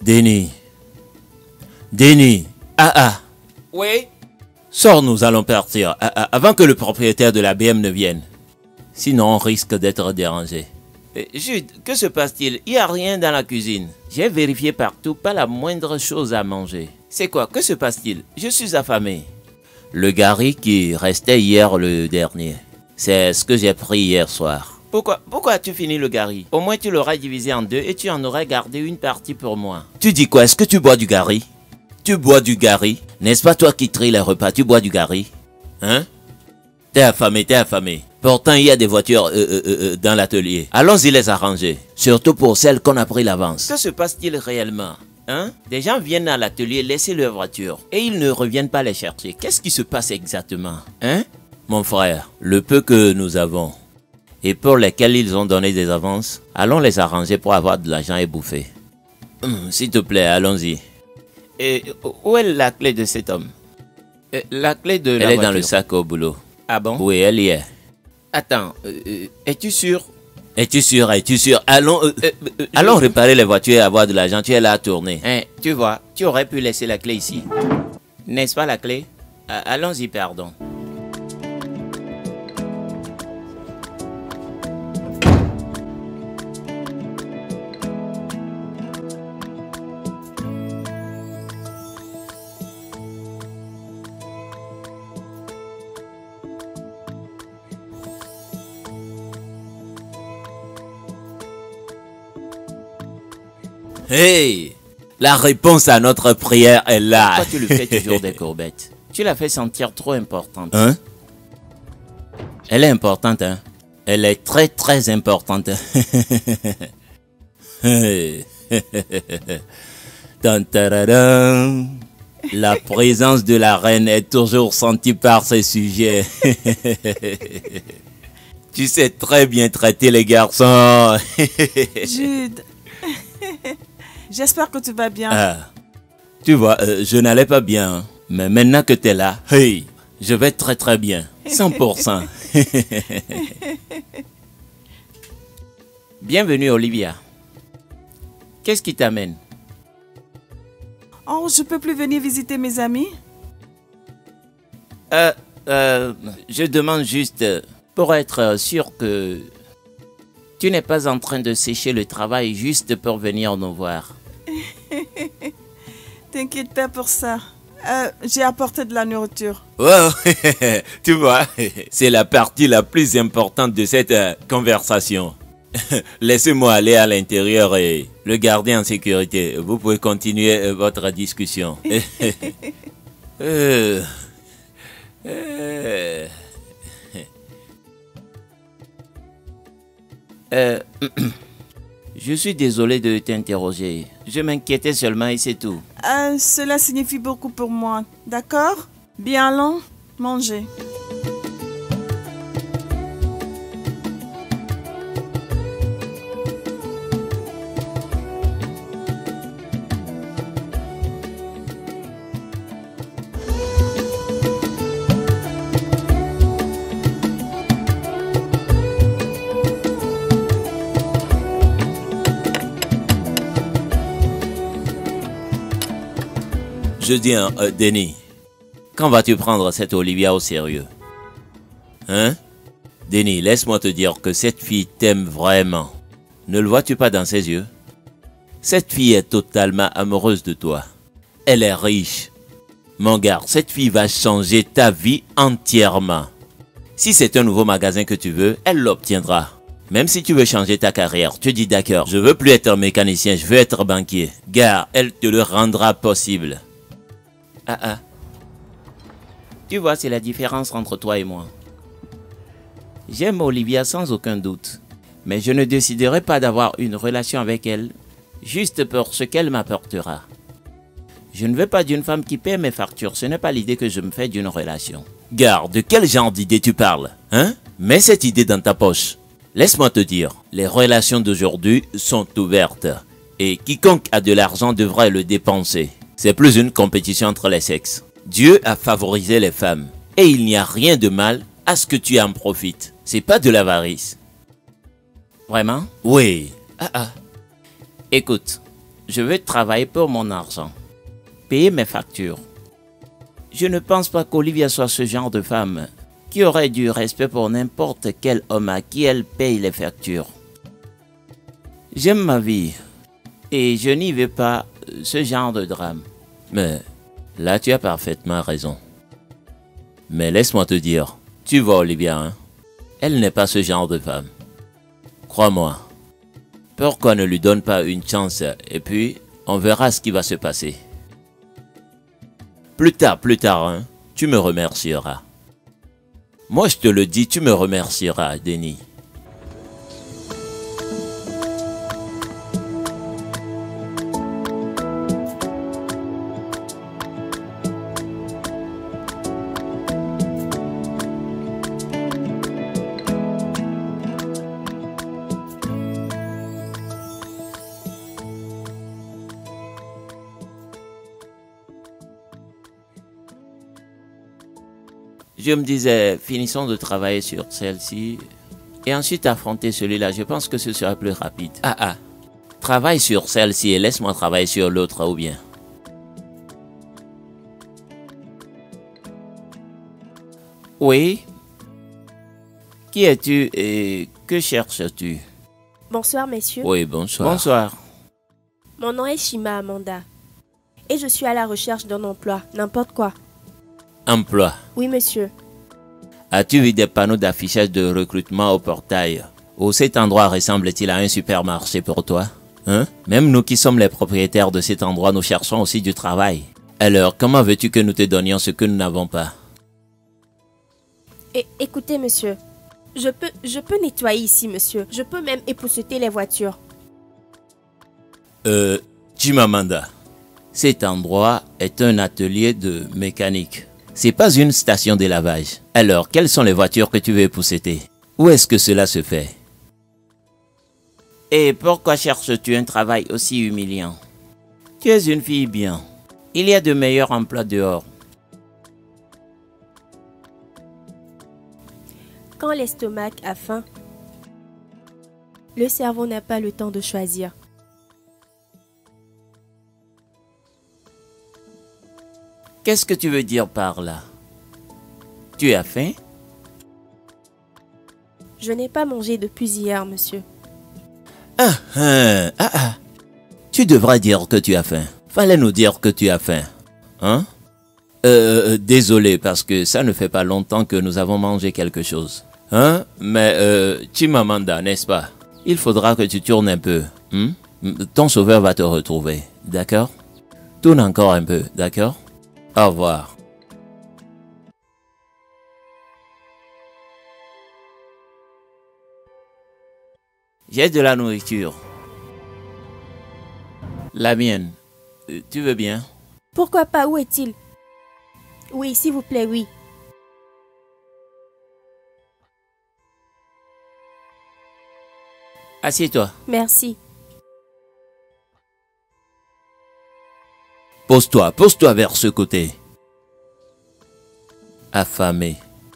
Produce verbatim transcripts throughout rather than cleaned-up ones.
Denis. Denis. Ah ah. Oui? Sors, nous allons partir. Ah, ah, avant que le propriétaire de la B M ne vienne. Sinon, on risque d'être dérangé. Euh, Jude, que se passe-t-il? Il n'y a rien dans la cuisine. J'ai vérifié partout, pas la moindre chose à manger. C'est quoi? Que se passe-t-il? Je suis affamé. Le gari qui restait hier le dernier. C'est ce que j'ai pris hier soir. Pourquoi, pourquoi as-tu fini le gari? Au moins tu l'auras divisé en deux et tu en aurais gardé une partie pour moi. Tu dis quoi? Est-ce que tu bois du gari? Tu bois du gari? N'est-ce pas toi qui tries les repas? Tu bois du gari? Hein? T'es affamé, t'es affamé. Pourtant, il y a des voitures euh, euh, euh, dans l'atelier. Allons-y les arranger. Surtout pour celles qu'on a pris l'avance. Que se passe-t-il réellement? Hein? Des gens viennent à l'atelier laisser leur voiture et ils ne reviennent pas les chercher. Qu'est-ce qui se passe exactement? Hein? Mon frère, le peu que nous avons et pour lesquels ils ont donné des avances, allons les arranger pour avoir de l'argent et bouffer. Hum, S'il te plaît, allons-y. Et où est la clé de cet homme? Euh, La clé de la Elle est voiture. dans le sac au boulot. Ah bon? Oui, elle y est. Attends, euh, euh, es-tu sûr? Es-tu sûr? Es-tu sûr? Allons, euh, Euh, euh, allons je- réparer les voitures et avoir de l'argent. Tu es là à tourner. Hein, tu vois, tu aurais pu laisser la clé ici. N'est-ce pas la clé? Ah, allons-y, pardon. Hey! La réponse à notre prière est là. Pourquoi tu lui fais toujours des courbettes? Tu la fais sentir trop importante. Hein? Elle est importante, hein? Elle est très très importante. Hey. Tan, tararam. La présence de la reine est toujours sentie par ses sujets. Tu sais très bien traiter les garçons. Jude, j'espère que tu vas bien. Ah, tu vois, euh, je n'allais pas bien, hein. Mais maintenant que tu es là, hey, je vais très très bien, cent pour cent. Bienvenue, Olivia. Qu'est-ce qui t'amène? Oh, je peux plus venir visiter mes amis? Euh, euh, je demande juste euh, pour être sûr que tu n'es pas en train de sécher le travail juste pour venir nous voir. T'inquiète pas pour ça. Euh, j'ai apporté de la nourriture. Wow, tu vois, c'est la partie la plus importante de cette euh, conversation. Laissez-moi aller à l'intérieur et le garder en sécurité. Vous pouvez continuer euh, votre discussion. Euh, euh, Euh, je suis désolé de t'interroger. Je m'inquiétais seulement et c'est tout. Euh, cela signifie beaucoup pour moi. D'accord? Bien, allons manger. Je dis, hein, euh, Denis, quand vas-tu prendre cette Olivia au sérieux? Hein? Denis, laisse-moi te dire que cette fille t'aime vraiment. Ne le vois-tu pas dans ses yeux? Cette fille est totalement amoureuse de toi. Elle est riche. Mon gars, cette fille va changer ta vie entièrement. Si c'est un nouveau magasin que tu veux, elle l'obtiendra. Même si tu veux changer ta carrière, tu dis d'accord, je veux plus être mécanicien, je veux être banquier. Gars, elle te le rendra possible. Ah ah. Tu vois, c'est la différence entre toi et moi. J'aime Olivia sans aucun doute, mais je ne déciderai pas d'avoir une relation avec elle juste pour ce qu'elle m'apportera. Je ne veux pas d'une femme qui paie mes factures, ce n'est pas l'idée que je me fais d'une relation. Gars, de quel genre d'idée tu parles? Hein? Mets cette idée dans ta poche. Laisse-moi te dire, les relations d'aujourd'hui sont ouvertes et quiconque a de l'argent devrait le dépenser. C'est plus une compétition entre les sexes. Dieu a favorisé les femmes et il n'y a rien de mal à ce que tu en profites. C'est pas de l'avarice. Vraiment? Oui. Ah ah. Écoute, je veux travailler pour mon argent, payer mes factures. Je ne pense pas qu'Olivia soit ce genre de femme qui aurait du respect pour n'importe quel homme à qui elle paye les factures. J'aime ma vie et je n'y veux pas ce genre de drame. Mais là, tu as parfaitement raison. Mais laisse-moi te dire, tu vois Olivia, hein? Elle n'est pas ce genre de femme. Crois-moi. Pourquoi ne lui donne pas une chance et puis on verra ce qui va se passer. Plus tard, plus tard, hein, tu me remercieras. Moi, je te le dis, tu me remercieras, Denis. Je me disais, finissons de travailler sur celle-ci et ensuite affronter celui-là. Je pense que ce sera plus rapide. Ah ah, travaille sur celle-ci et laisse-moi travailler sur l'autre ou bien. Oui. Qui es-tu et que cherches-tu? Bonsoir, messieurs. Oui, bonsoir. Bonsoir. Mon nom est Shima Amanda. Et je suis à la recherche d'un emploi, n'importe quoi. Emploi. Oui, monsieur. As-tu vu des panneaux d'affichage de recrutement au portail? Ou cet endroit ressemble-t-il à un supermarché pour toi? Hein? Même nous qui sommes les propriétaires de cet endroit, nous cherchons aussi du travail. Alors, comment veux-tu que nous te donnions ce que nous n'avons pas? Et, écoutez, monsieur. Je peux, je peux nettoyer ici, monsieur. Je peux même épousseter les voitures. Euh, Chimamanda, cet endroit est un atelier de mécanique. C'est pas une station de lavage. Alors, quelles sont les voitures que tu veux épousseter? Où est-ce que cela se fait? Et pourquoi cherches-tu un travail aussi humiliant? Tu es une fille bien. Il y a de meilleurs emplois dehors. Quand l'estomac a faim, le cerveau n'a pas le temps de choisir. Qu'est-ce que tu veux dire par là? Tu as faim? Je n'ai pas mangé depuis hier, monsieur. Ah, ah, ah, ah. Tu devrais dire que tu as faim. Fallait nous dire que tu as faim. Hein? Euh, désolé, parce que ça ne fait pas longtemps que nous avons mangé quelque chose. Hein? Mais, euh, Chimamanda, n'est-ce pas? Il faudra que tu tournes un peu. Hein? Ton sauveur va te retrouver. D'accord? Tourne encore un peu, d'accord? Au revoir. J'ai de la nourriture. La mienne. Euh, Tu veux bien? Pourquoi pas? Où est-il? Oui, s'il vous plaît, oui. Assieds-toi. Merci. Pose-toi, pose-toi vers ce côté. Affamé.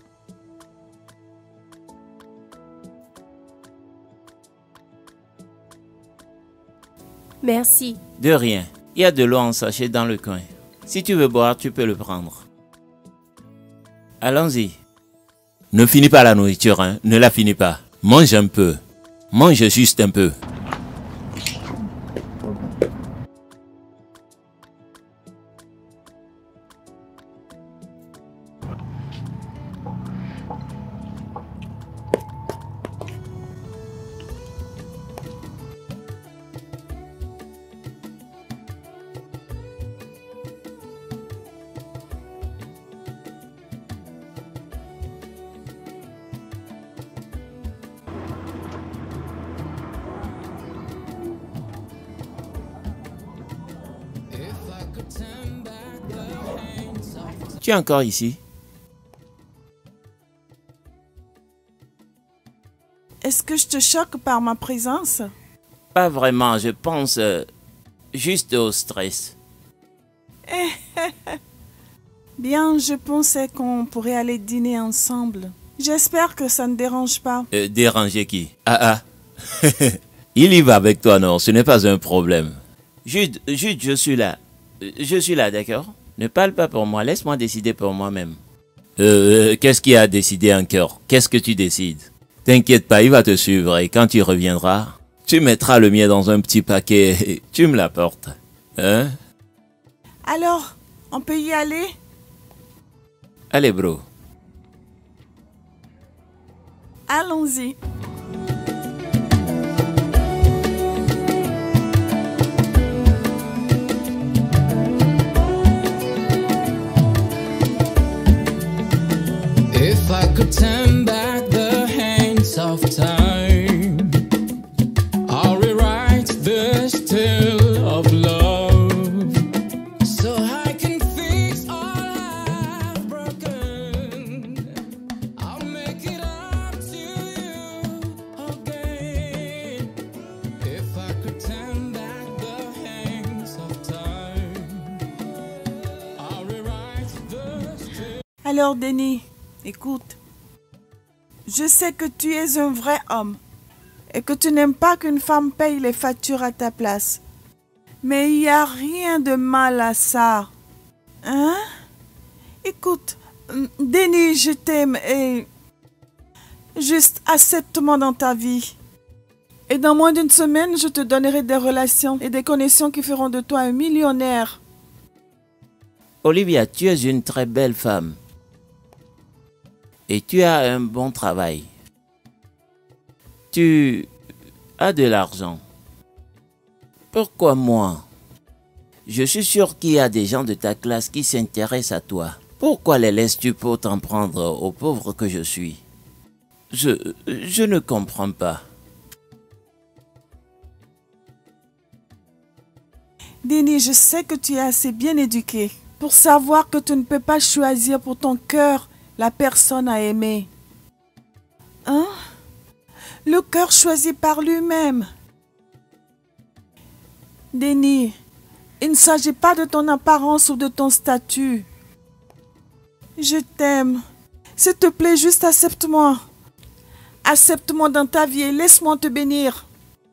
Merci. De rien. Il y a de l'eau en sachet dans le coin. Si tu veux boire, tu peux le prendre. Allons-y. Ne finis pas la nourriture, hein. Ne la finis pas. Mange un peu. Mange juste un peu. Tu es encore ici? Est-ce que je te choque par ma présence? Pas vraiment, je pense euh, juste au stress. Bien, je pensais qu'on pourrait aller dîner ensemble. J'espère que ça ne dérange pas. Euh, déranger qui? Ah ah. Il y va avec toi, non? Ce n'est pas un problème. Jude, Jude, je suis là. Je suis là, d'accord? Ne parle pas pour moi, laisse-moi décider pour moi-même. Euh, qu'est-ce qui a décidé encore? Qu'est-ce que tu décides? T'inquiète pas, il va te suivre et quand tu reviendras, tu mettras le mien dans un petit paquet et tu me l'apportes. Hein? Alors, on peut y aller? Allez, bro. Allons-y. If I could turn back the hands of time, I'll rewrite this tale of love, so I can fix all I've broken. I'll make it up to you again. If I could turn back the hands of time, I'll rewrite this tale. Alors, Denis, écoute. Je sais que tu es un vrai homme et que tu n'aimes pas qu'une femme paye les factures à ta place. Mais il n'y a rien de mal à ça. Hein? Écoute, Denis, je t'aime et juste accepte-moi dans ta vie. Et dans moins d'une semaine, je te donnerai des relations et des connexions qui feront de toi un millionnaire. Olivia, tu es une très belle femme. Et tu as un bon travail. Tu as de l'argent. Pourquoi moi? Je suis sûr qu'il y a des gens de ta classe qui s'intéressent à toi. Pourquoi les laisses-tu pour t'en prendre aux pauvres que je suis? Je, je ne comprends pas. Denis, je sais que tu es assez bien éduqué pour savoir que tu ne peux pas choisir pour ton cœur la personne à aimer. Hein? Le cœur choisit par lui-même. Denis, il ne s'agit pas de ton apparence ou de ton statut. Je t'aime. S'il te plaît, juste accepte-moi. Accepte-moi dans ta vie et laisse-moi te bénir.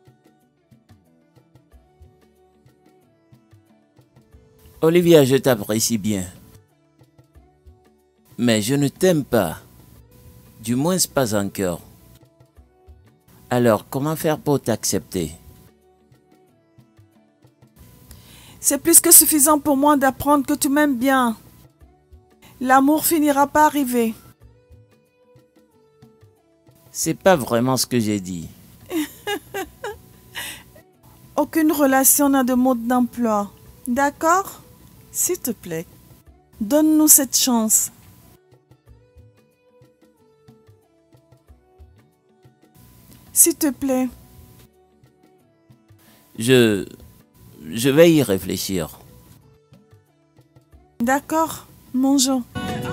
Olivia, je t'apprécie bien. Mais je ne t'aime pas. Du moins pas encore. Alors, comment faire pour t'accepter? C'est plus que suffisant pour moi d'apprendre que tu m'aimes bien. L'amour finira par arriver. C'est pas vraiment ce que j'ai dit. Aucune relation n'a de mode d'emploi. D'accord? S'il te plaît, donne-nous cette chance. S'il te plaît. Je... Je vais y réfléchir. D'accord, mangeons.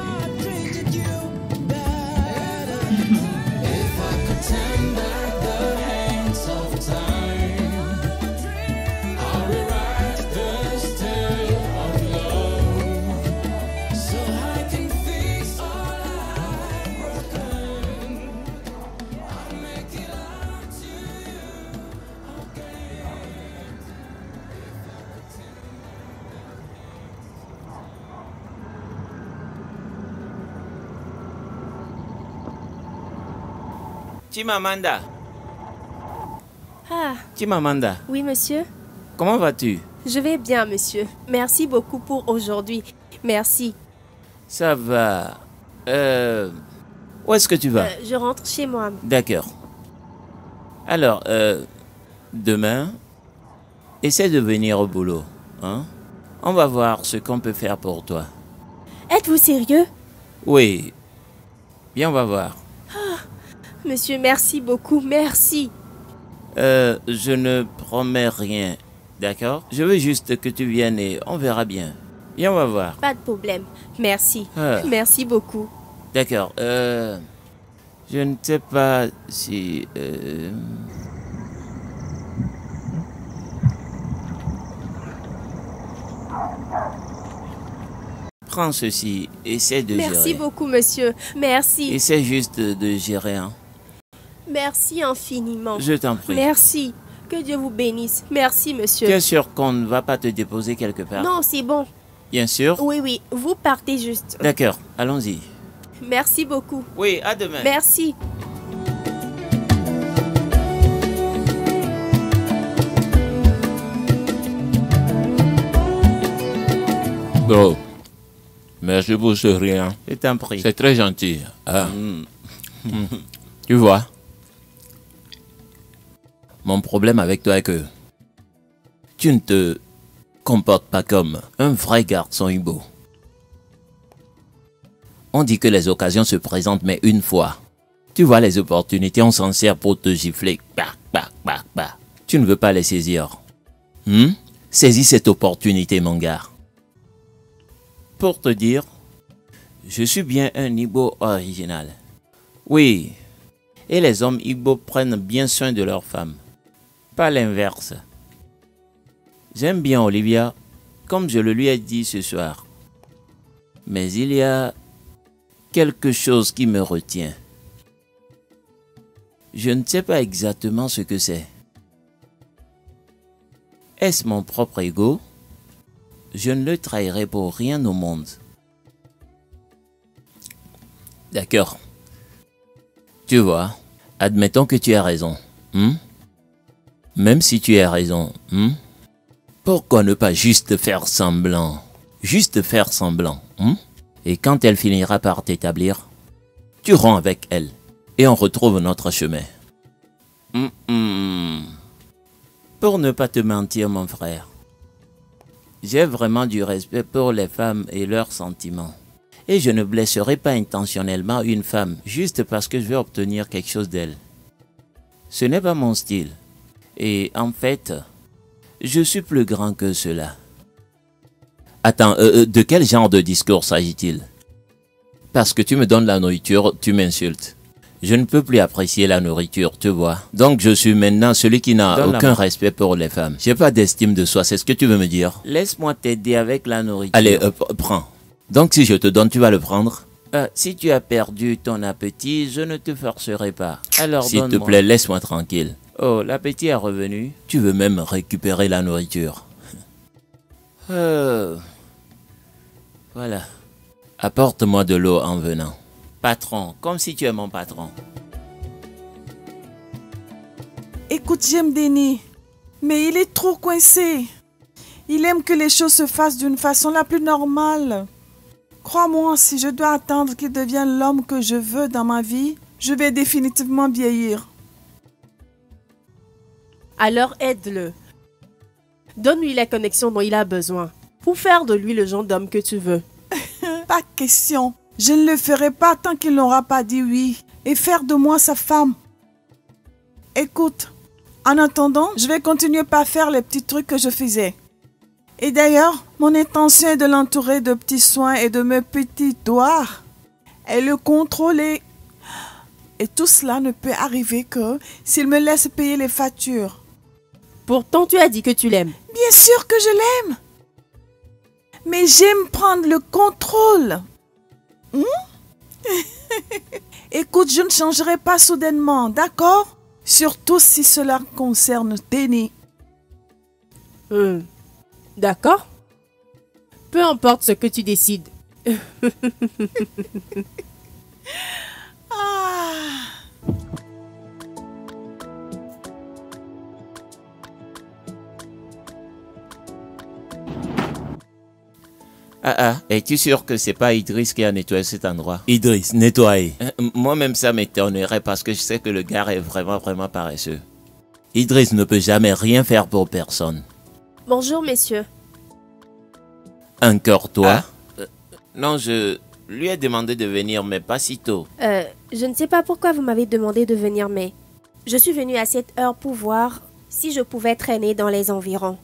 Chimamanda. Ah, Chimamanda, oui, monsieur. comment vas-tu? Je vais bien, monsieur. Merci beaucoup pour aujourd'hui. Merci. Ça va. Euh... Où est-ce que tu vas? Euh, je rentre chez moi. D'accord. Alors, euh... demain, essaie de venir au boulot. Hein? On va voir ce qu'on peut faire pour toi. Êtes-vous sérieux? Oui. Bien, on va voir. Monsieur, merci beaucoup. Merci. Euh, je ne promets rien. D'accord? Je veux juste que tu viennes et on verra bien. Bien, on va voir. Pas de problème. Merci. Ah. Merci beaucoup. D'accord. Euh... Je ne sais pas si... Euh... Prends ceci. Essaie de gérer. Merci beaucoup, monsieur. Merci. Essaie juste de gérer. Hein. Merci infiniment. Je t'en prie. Merci. Que Dieu vous bénisse. Merci, monsieur. Tu es sûr qu'on ne va pas te déposer quelque part? Non, c'est bon. Bien sûr. Oui, oui, vous partez juste. D'accord, allons-y. Merci beaucoup. Oui, à demain. Merci. Bro, merci pour ce rien. Je t'en prie. C'est très gentil. Ah. Mm. Tu vois, mon problème avec toi est que tu ne te comportes pas comme un vrai garçon Igbo. On dit que les occasions se présentent mais une fois. Tu vois les opportunités, on s'en sert pour te gifler. Bah, bah, bah, bah. Tu ne veux pas les saisir. Hmm? Saisis cette opportunité, mon gars. Pour te dire, je suis bien un Igbo original. Oui, et les hommes Igbo prennent bien soin de leurs femmes. Pas l'inverse. J'aime bien Olivia, comme je le lui ai dit ce soir. Mais il y a quelque chose qui me retient. Je ne sais pas exactement ce que c'est. Est-ce mon propre ego? Je ne le trahirai pour rien au monde. D'accord. Tu vois, admettons que tu as raison. Hmm? Même si tu as raison, hmm? Pourquoi ne pas juste faire semblant? Juste faire semblant. Hmm? Et quand elle finira par t'établir, tu romps avec elle et on retrouve notre chemin. Mm -mm. Pour ne pas te mentir, mon frère, j'ai vraiment du respect pour les femmes et leurs sentiments. Et je ne blesserai pas intentionnellement une femme juste parce que je vais obtenir quelque chose d'elle. Ce n'est pas mon style. Et en fait, je suis plus grand que cela. Attends, euh, de quel genre de discours s'agit-il? Parce que tu me donnes la nourriture, tu m'insultes. Je ne peux plus apprécier la nourriture, tu vois. Donc je suis maintenant celui qui n'a aucun respect pour les femmes. J'ai pas d'estime de soi, c'est ce que tu veux me dire? Laisse-moi t'aider avec la nourriture. Allez, euh, prends. Donc si je te donne, tu vas le prendre? euh, Si tu as perdu ton appétit, je ne te forcerai pas. Alors s'il te donne-moi. plaît, laisse-moi tranquille. Oh, l'appétit est revenu. Tu veux même récupérer la nourriture. Euh, Voilà. Apporte-moi de l'eau en venant. Patron, comme si tu es mon patron. Écoute, j'aime Denis, mais il est trop coincé. Il aime que les choses se fassent d'une façon la plus normale. Crois-moi, si je dois attendre qu'il devienne l'homme que je veux dans ma vie, je vais définitivement vieillir. Alors aide-le. Donne-lui la connexion dont il a besoin pour faire de lui le genre d'homme que tu veux. Pas question. Je ne le ferai pas tant qu'il n'aura pas dit oui et faire de moi sa femme. Écoute, en attendant, je vais continuer par faire les petits trucs que je faisais. Et d'ailleurs, mon intention est de l'entourer de petits soins et de mes petits doigts et le contrôler. Et tout cela ne peut arriver que s'il me laisse payer les factures. Pourtant, tu as dit que tu l'aimes. Bien sûr que je l'aime. Mais j'aime prendre le contrôle. Hmm? Écoute, je ne changerai pas soudainement, d'accord? Surtout si cela concerne Denis. Hum. D'accord? Peu importe ce que tu décides. Ah. Ah ah, es-tu sûr que c'est pas Idriss qui a nettoyé cet endroit? Idriss, nettoyer. Euh, Moi-même ça m'étonnerait parce que je sais que le gars est vraiment vraiment paresseux. Idriss ne peut jamais rien faire pour personne. Bonjour, messieurs. Encore toi? Ah, euh, non, je lui ai demandé de venir, mais pas si tôt. Euh, je ne sais pas pourquoi vous m'avez demandé de venir, mais je suis venue à cette heure pour voir si je pouvais traîner dans les environs.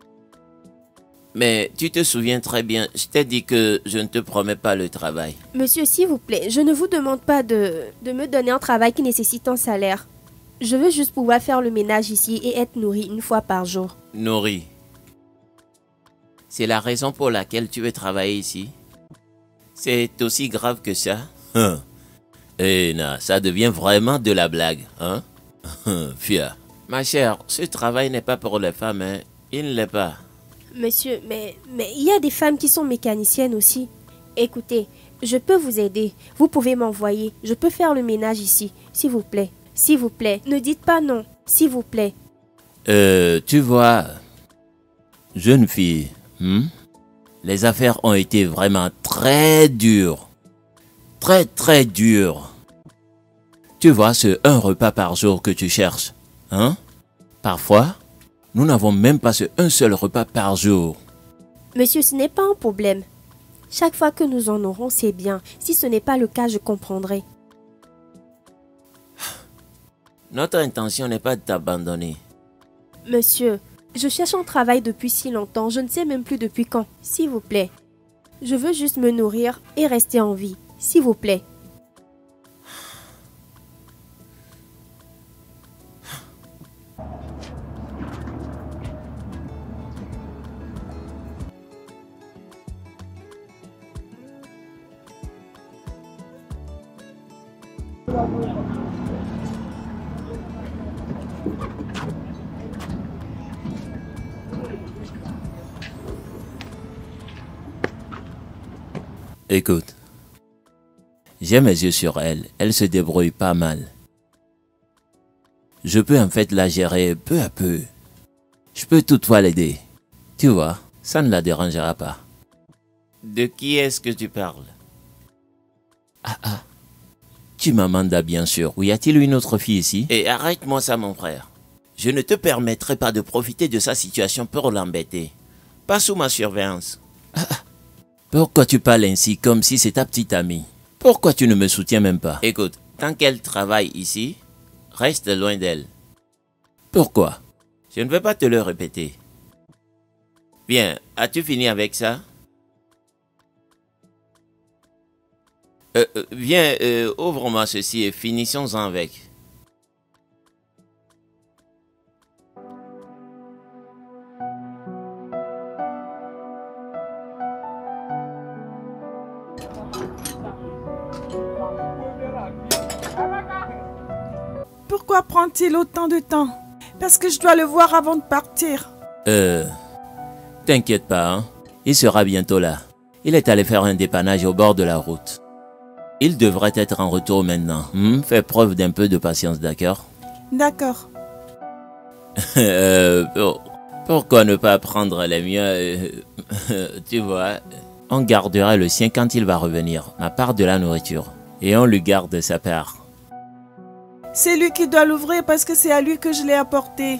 Mais tu te souviens très bien, je t'ai dit que je ne te promets pas le travail. Monsieur, s'il vous plaît, je ne vous demande pas de, de me donner un travail qui nécessite un salaire. Je veux juste pouvoir faire le ménage ici et être nourrie une fois par jour. Nourri. C'est la raison pour laquelle tu veux travailler ici? C'est aussi grave que ça? Hein. Eh, non, ça devient vraiment de la blague, hein? Fia. Ma chère, ce travail n'est pas pour les femmes, hein. Il ne l'est pas. Monsieur, mais mais il y a des femmes qui sont mécaniciennes aussi. Écoutez, je peux vous aider. Vous pouvez m'envoyer. Je peux faire le ménage ici, s'il vous plaît. S'il vous plaît, ne dites pas non, s'il vous plaît. Euh, tu vois, jeune fille, hmm? Les affaires ont été vraiment très dures. Très très dures. Tu vois, ce un repas par jour que tu cherches, hein? Parfois, nous n'avons même pas ce un seul repas par jour. Monsieur, ce n'est pas un problème. Chaque fois que nous en aurons, c'est bien. Si ce n'est pas le cas, je comprendrai. Notre intention n'est pas de t'abandonner. Monsieur, je cherche un travail depuis si longtemps, je ne sais même plus depuis quand. S'il vous plaît. Je veux juste me nourrir et rester en vie. S'il vous plaît. Écoute, j'ai mes yeux sur elle, elle se débrouille pas mal. Je peux en fait la gérer peu à peu. Je peux toutefois l'aider. Tu vois, ça ne la dérangera pas. De qui est-ce que tu parles? Ah ah, tu m'amandas bien sûr. Ou y a-t-il une autre fille ici? Et arrête-moi ça mon frère. Je ne te permettrai pas de profiter de sa situation pour l'embêter. Pas sous ma surveillance. Ah ah. Pourquoi tu parles ainsi comme si c'est ta petite amie? Pourquoi tu ne me soutiens même pas? Écoute, tant qu'elle travaille ici, reste loin d'elle. Pourquoi? Je ne vais pas te le répéter. Bien, as-tu fini avec ça? Euh, euh, viens, euh, ouvre-moi ceci et finissons-en avec. Pourquoi prend-il autant de temps? Parce que je dois le voir avant de partir. Euh... T'inquiète pas, hein. Il sera bientôt là. Il est allé faire un dépannage au bord de la route. Il devrait être en retour maintenant. Hmm? Fais preuve d'un peu de patience, d'accord? D'accord. euh, pour- pourquoi ne pas prendre les miens? euh, Tu vois, on gardera le sien quand il va revenir, ma part de la nourriture. Et on lui garde sa part. C'est lui qui doit l'ouvrir parce que c'est à lui que je l'ai apporté.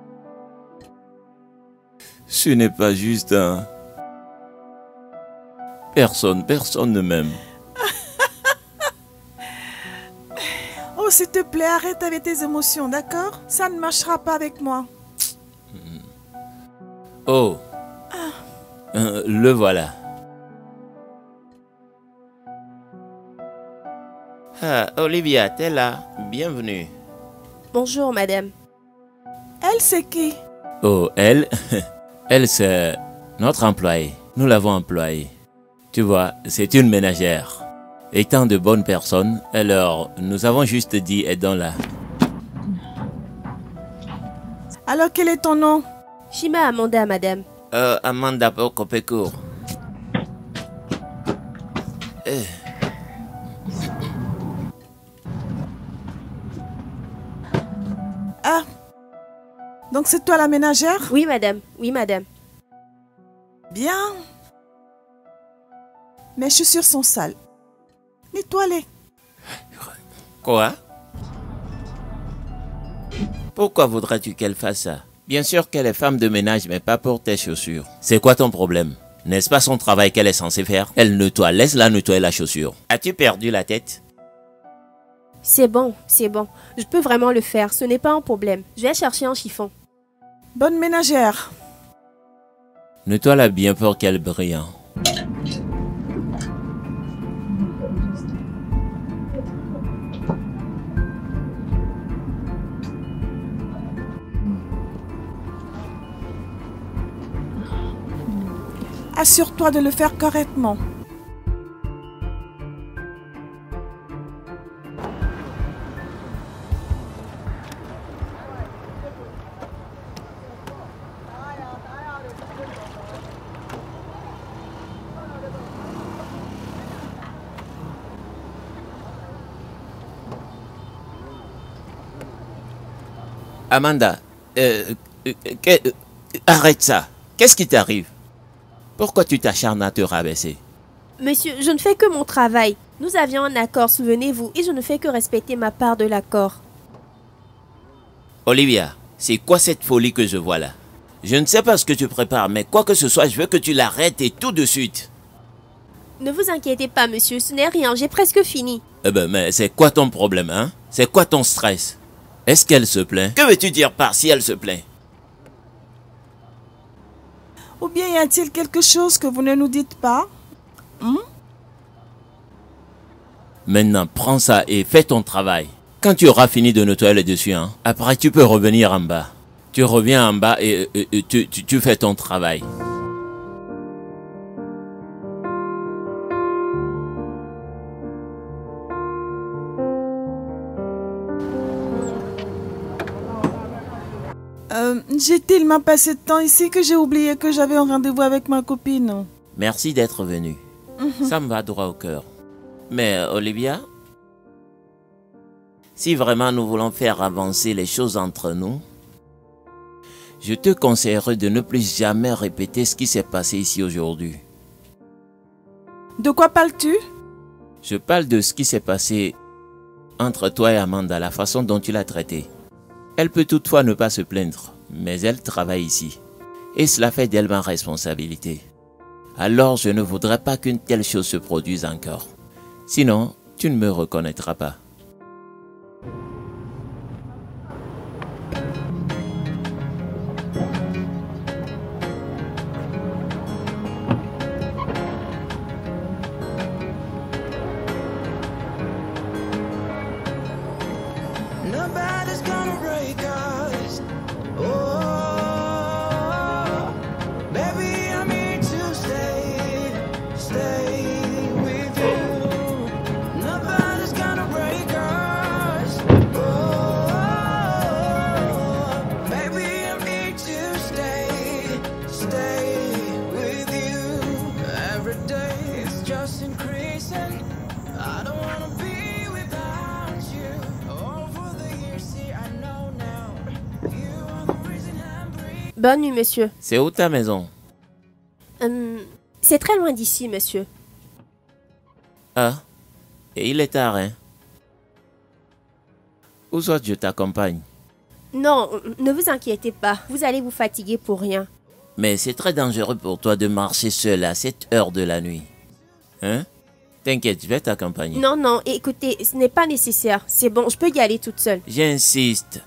Ce n'est pas juste, hein. Personne, personne ne m'aime. Oh, s'il te plaît, arrête avec tes émotions, d'accord? Ça ne marchera pas avec moi. Oh, Euh, le voilà. Ah, Olivia, t'es là. Bienvenue. Bonjour, madame. Elle, c'est qui? Oh, elle, elle c'est notre employée. Nous l'avons employée. Tu vois, c'est une ménagère. Étant de bonnes personnes, alors nous avons juste dit aidons-la. Alors, quel est ton nom? Shima Amanda, madame. Euh, Amanda pour couper court. Euh. Ah. Donc, c'est toi la ménagère? Oui, madame. Oui, madame. Bien. Mes chaussures sont sales. Nettoie-les. Quoi? Pourquoi voudrais-tu qu'elle fasse ça? Bien sûr qu'elle est femme de ménage, mais pas pour tes chaussures. C'est quoi ton problème? N'est-ce pas son travail qu'elle est censée faire? Elle nettoie, laisse-la nettoyer la chaussure. As-tu perdu la tête? C'est bon, c'est bon. Je peux vraiment le faire, ce n'est pas un problème. Je vais chercher un chiffon. Bonne ménagère. Nettoie-la bien pour qu'elle brille. hein. Assure-toi de le faire correctement. Amanda, euh, euh, que- euh, arrête ça. Qu'est-ce qui t'arrive? Pourquoi tu t'acharnes à te rabaisser? Monsieur, je ne fais que mon travail. Nous avions un accord, souvenez-vous, et je ne fais que respecter ma part de l'accord. Olivia, c'est quoi cette folie que je vois là? Je ne sais pas ce que tu prépares, mais quoi que ce soit, je veux que tu l'arrêtes et tout de suite. Ne vous inquiétez pas, monsieur, ce n'est rien, j'ai presque fini. Eh ben, mais c'est quoi ton problème, hein? C'est quoi ton stress? Est-ce qu'elle se plaint? Que veux-tu dire par si elle se plaint? Ou bien y a-t-il quelque chose que vous ne nous dites pas? Hmm? Maintenant, prends ça et fais ton travail. Quand tu auras fini de nettoyer le dessus, hein, après tu peux revenir en bas. Tu reviens en bas et, et- et tu, tu- tu fais ton travail. Euh, j'ai tellement passé de temps ici que j'ai oublié que j'avais un rendez-vous avec ma copine. Merci d'être venu. Ça me va droit au cœur. Mais euh, Olivia, si vraiment nous voulons faire avancer les choses entre nous, je te conseillerais de ne plus jamais répéter ce qui s'est passé ici aujourd'hui. De quoi parles-tu? Je parle de ce qui s'est passé entre toi et Amanda, la façon dont tu l'as traitée. Elle peut toutefois ne pas se plaindre, mais elle travaille ici. Et cela fait d'elle ma responsabilité. Alors je ne voudrais pas qu'une telle chose se produise encore. Sinon, tu ne me reconnaîtras pas. Nobody's gonna break us. Oh, baby, I'm here to stay, stay with you. Nobody's gonna break us. Oh, baby, I'm here to stay, stay with you. Every day it's just increasing. I don't wanna be without you. Over the years, see, I know now. You are the reason I'm breathing. Bonne nuit, monsieur. C'est où ta maison? Hum, c'est très loin d'ici, monsieur. Ah, et il est tard, hein? Ou soit je t'accompagne. Non, ne vous inquiétez pas, vous allez vous fatiguer pour rien. Mais c'est très dangereux pour toi de marcher seul à cette heure de la nuit. Hein? T'inquiète, je vais t'accompagner. Non, non, écoutez, ce n'est pas nécessaire. C'est bon, je peux y aller toute seule. J'insiste.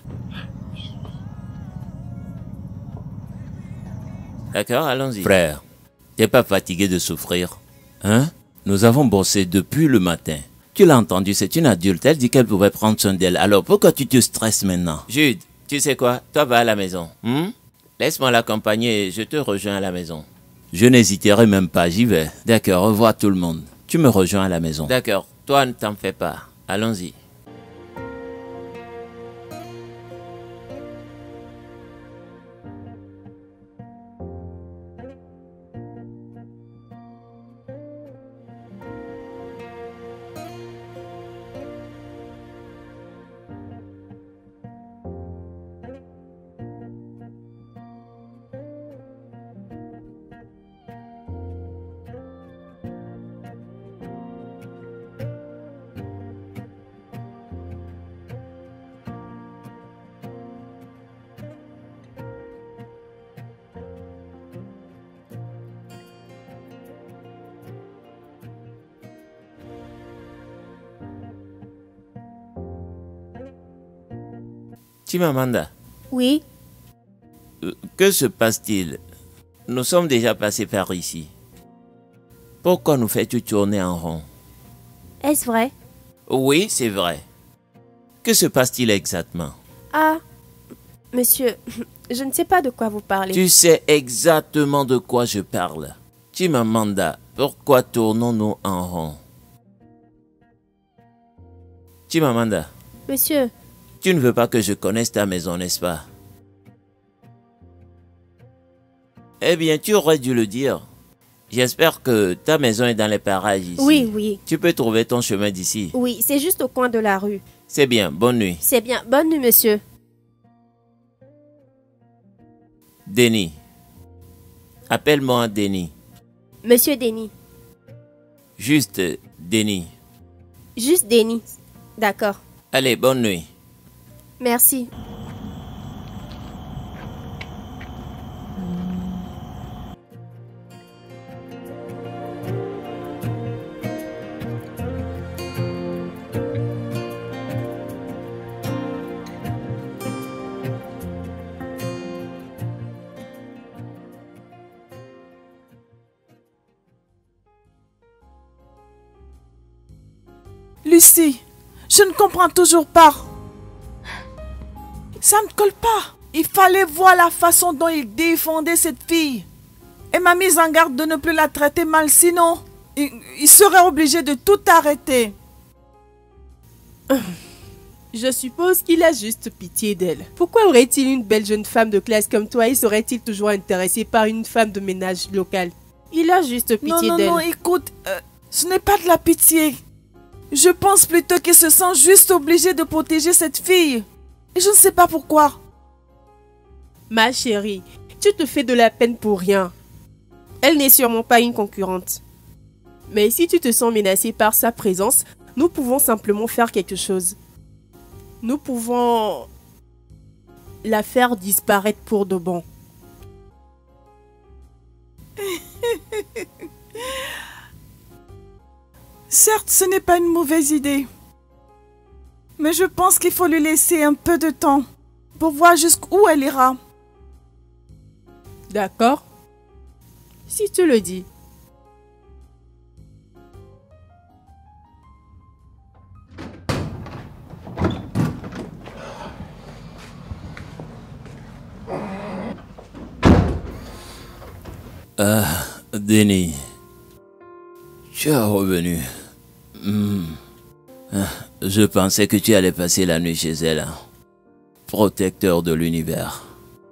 D'accord, allons-y. Frère, t'es pas fatigué de souffrir? Hein? Nous avons bossé depuis le matin. Tu l'as entendu, c'est une adulte. Elle dit qu'elle pouvait prendre soin d'elle. Alors pourquoi tu te stresses maintenant? Jude, tu sais quoi? Toi, va à la maison. Hmm? Laisse-moi l'accompagner et je te rejoins à la maison. Je n'hésiterai même pas, j'y vais. D'accord, au revoir tout le monde. Tu me rejoins à la maison. D'accord, toi ne t'en fais pas. Allons-y. Chimamanda, Oui, euh, que se passe-t-il? Nous sommes déjà passés par ici. Pourquoi nous fais-tu tourner en rond? est-ce vrai? Oui, c'est vrai. Que se passe-t-il exactement? Ah, monsieur, je ne sais pas de quoi vous parlez. Tu sais exactement de quoi je parle. Chimamanda, pourquoi tournons-nous en rond? Chimamanda, Monsieur, tu ne veux pas que je connaisse ta maison, n'est-ce pas? Eh bien, tu aurais dû le dire. J'espère que ta maison est dans les parages ici. oui, oui, Tu peux trouver ton chemin d'ici. oui, c'est juste au coin de la rue. C'est bien, bonne nuit. C'est bien, bonne nuit, monsieur. Denis. Appelle-moi Denis. Monsieur Denis. Juste Denis. Juste Denis. D'accord. Allez, bonne nuit. Merci. Lucie, je ne comprends toujours pas. Ça ne colle pas. Il fallait voir la façon dont il défendait cette fille. Et m'a mise en garde de ne plus la traiter mal, sinon il, il serait obligé de tout arrêter. Je suppose qu'il a juste pitié d'elle. Pourquoi aurait-il une belle jeune femme de classe comme toi et serait-il toujours intéressé par une femme de ménage locale? Il a juste pitié Non, non, d'elle. non, écoute, euh, ce n'est pas de la pitié. Je pense plutôt qu'il se sent juste obligé de protéger cette fille. Et je ne sais pas pourquoi. Ma chérie, tu te fais de la peine pour rien. Elle n'est sûrement pas une concurrente. Mais si tu te sens menacé par sa présence, nous pouvons simplement faire quelque chose. Nous pouvons la faire disparaître pour de bon. Certes, ce n'est pas une mauvaise idée. Mais je pense qu'il faut lui laisser un peu de temps pour voir jusqu'où elle ira. D'accord? Si tu le dis. Ah, Denis. Tu es revenu. Hmm. Ah, je pensais que tu allais passer la nuit chez elle. hein. Protecteur de l'univers.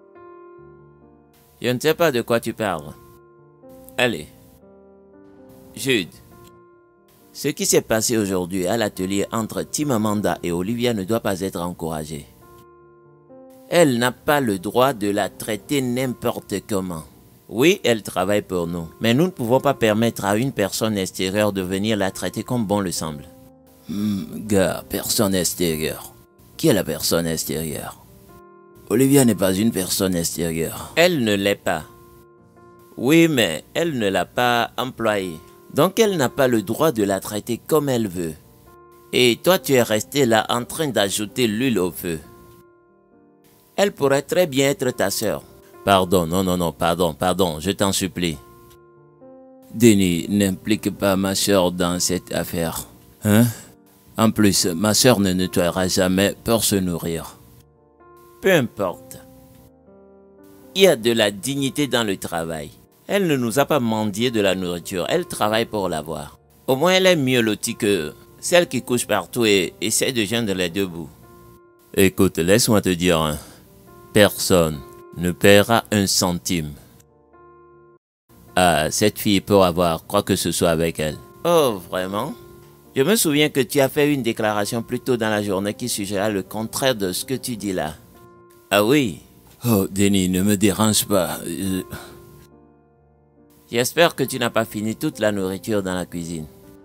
Je ne sais pas de quoi tu parles. Allez. Jude. Ce qui s'est passé aujourd'hui à l'atelier entre Tim Amanda et Olivia ne doit pas être encouragé. Elle n'a pas le droit de la traiter n'importe comment. Oui, elle travaille pour nous, mais nous ne pouvons pas permettre à une personne extérieure de venir la traiter comme bon le semble. Hmm, gars, personne extérieure. Qui est la personne extérieure? Olivia n'est pas une personne extérieure. Elle ne l'est pas. Oui, mais elle ne l'a pas employée. Donc elle n'a pas le droit de la traiter comme elle veut. Et toi, tu es resté là en train d'ajouter l'huile au feu. Elle pourrait très bien être ta sœur. Pardon, non, non, non, pardon, pardon, je t'en supplie. Denis, n'implique pas ma soeur dans cette affaire. Hein? En plus, ma soeur ne nettoiera jamais pour se nourrir. Peu importe. Il y a de la dignité dans le travail. Elle ne nous a pas mendié de la nourriture, elle travaille pour l'avoir. Au moins elle est mieux lotie que celle qui couche partout et essaie de joindre les deux bouts. Écoute, laisse-moi te dire, hein. Personne ne paiera un centime à cette fille pour avoir quoi que ce soit avec elle. Oh, vraiment? Je me souviens que tu as fait une déclaration plus tôt dans la journée qui suggérait le contraire de ce que tu dis là. Ah oui? Oh, Denis, ne me dérange pas. Je- J'espère que tu n'as pas fini toute la nourriture dans la cuisine.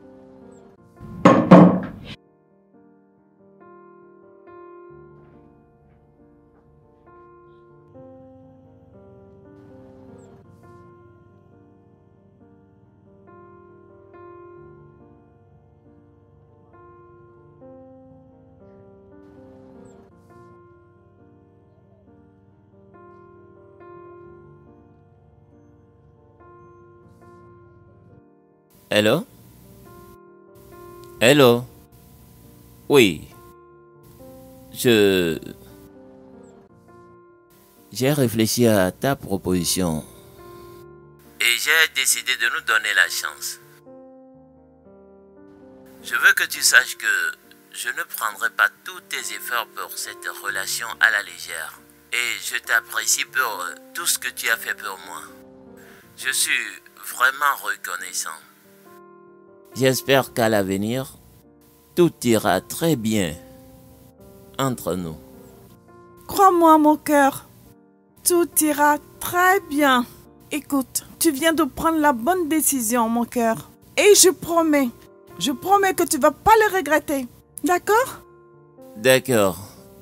Hello? Hello? Oui. Je... J'ai réfléchi à ta proposition. Et j'ai décidé de nous donner la chance. Je veux que tu saches que je ne prendrai pas tous tes efforts pour cette relation à la légère. Et je t'apprécie pour euh, tout ce que tu as fait pour moi. Je suis vraiment reconnaissant. J'espère qu'à l'avenir, tout ira très bien entre nous. Crois-moi, mon cœur, tout ira Très bien. Écoute, tu viens de prendre la bonne décision, mon cœur. Et je promets, je promets que tu vas pas le regretter. D'accord? D'accord.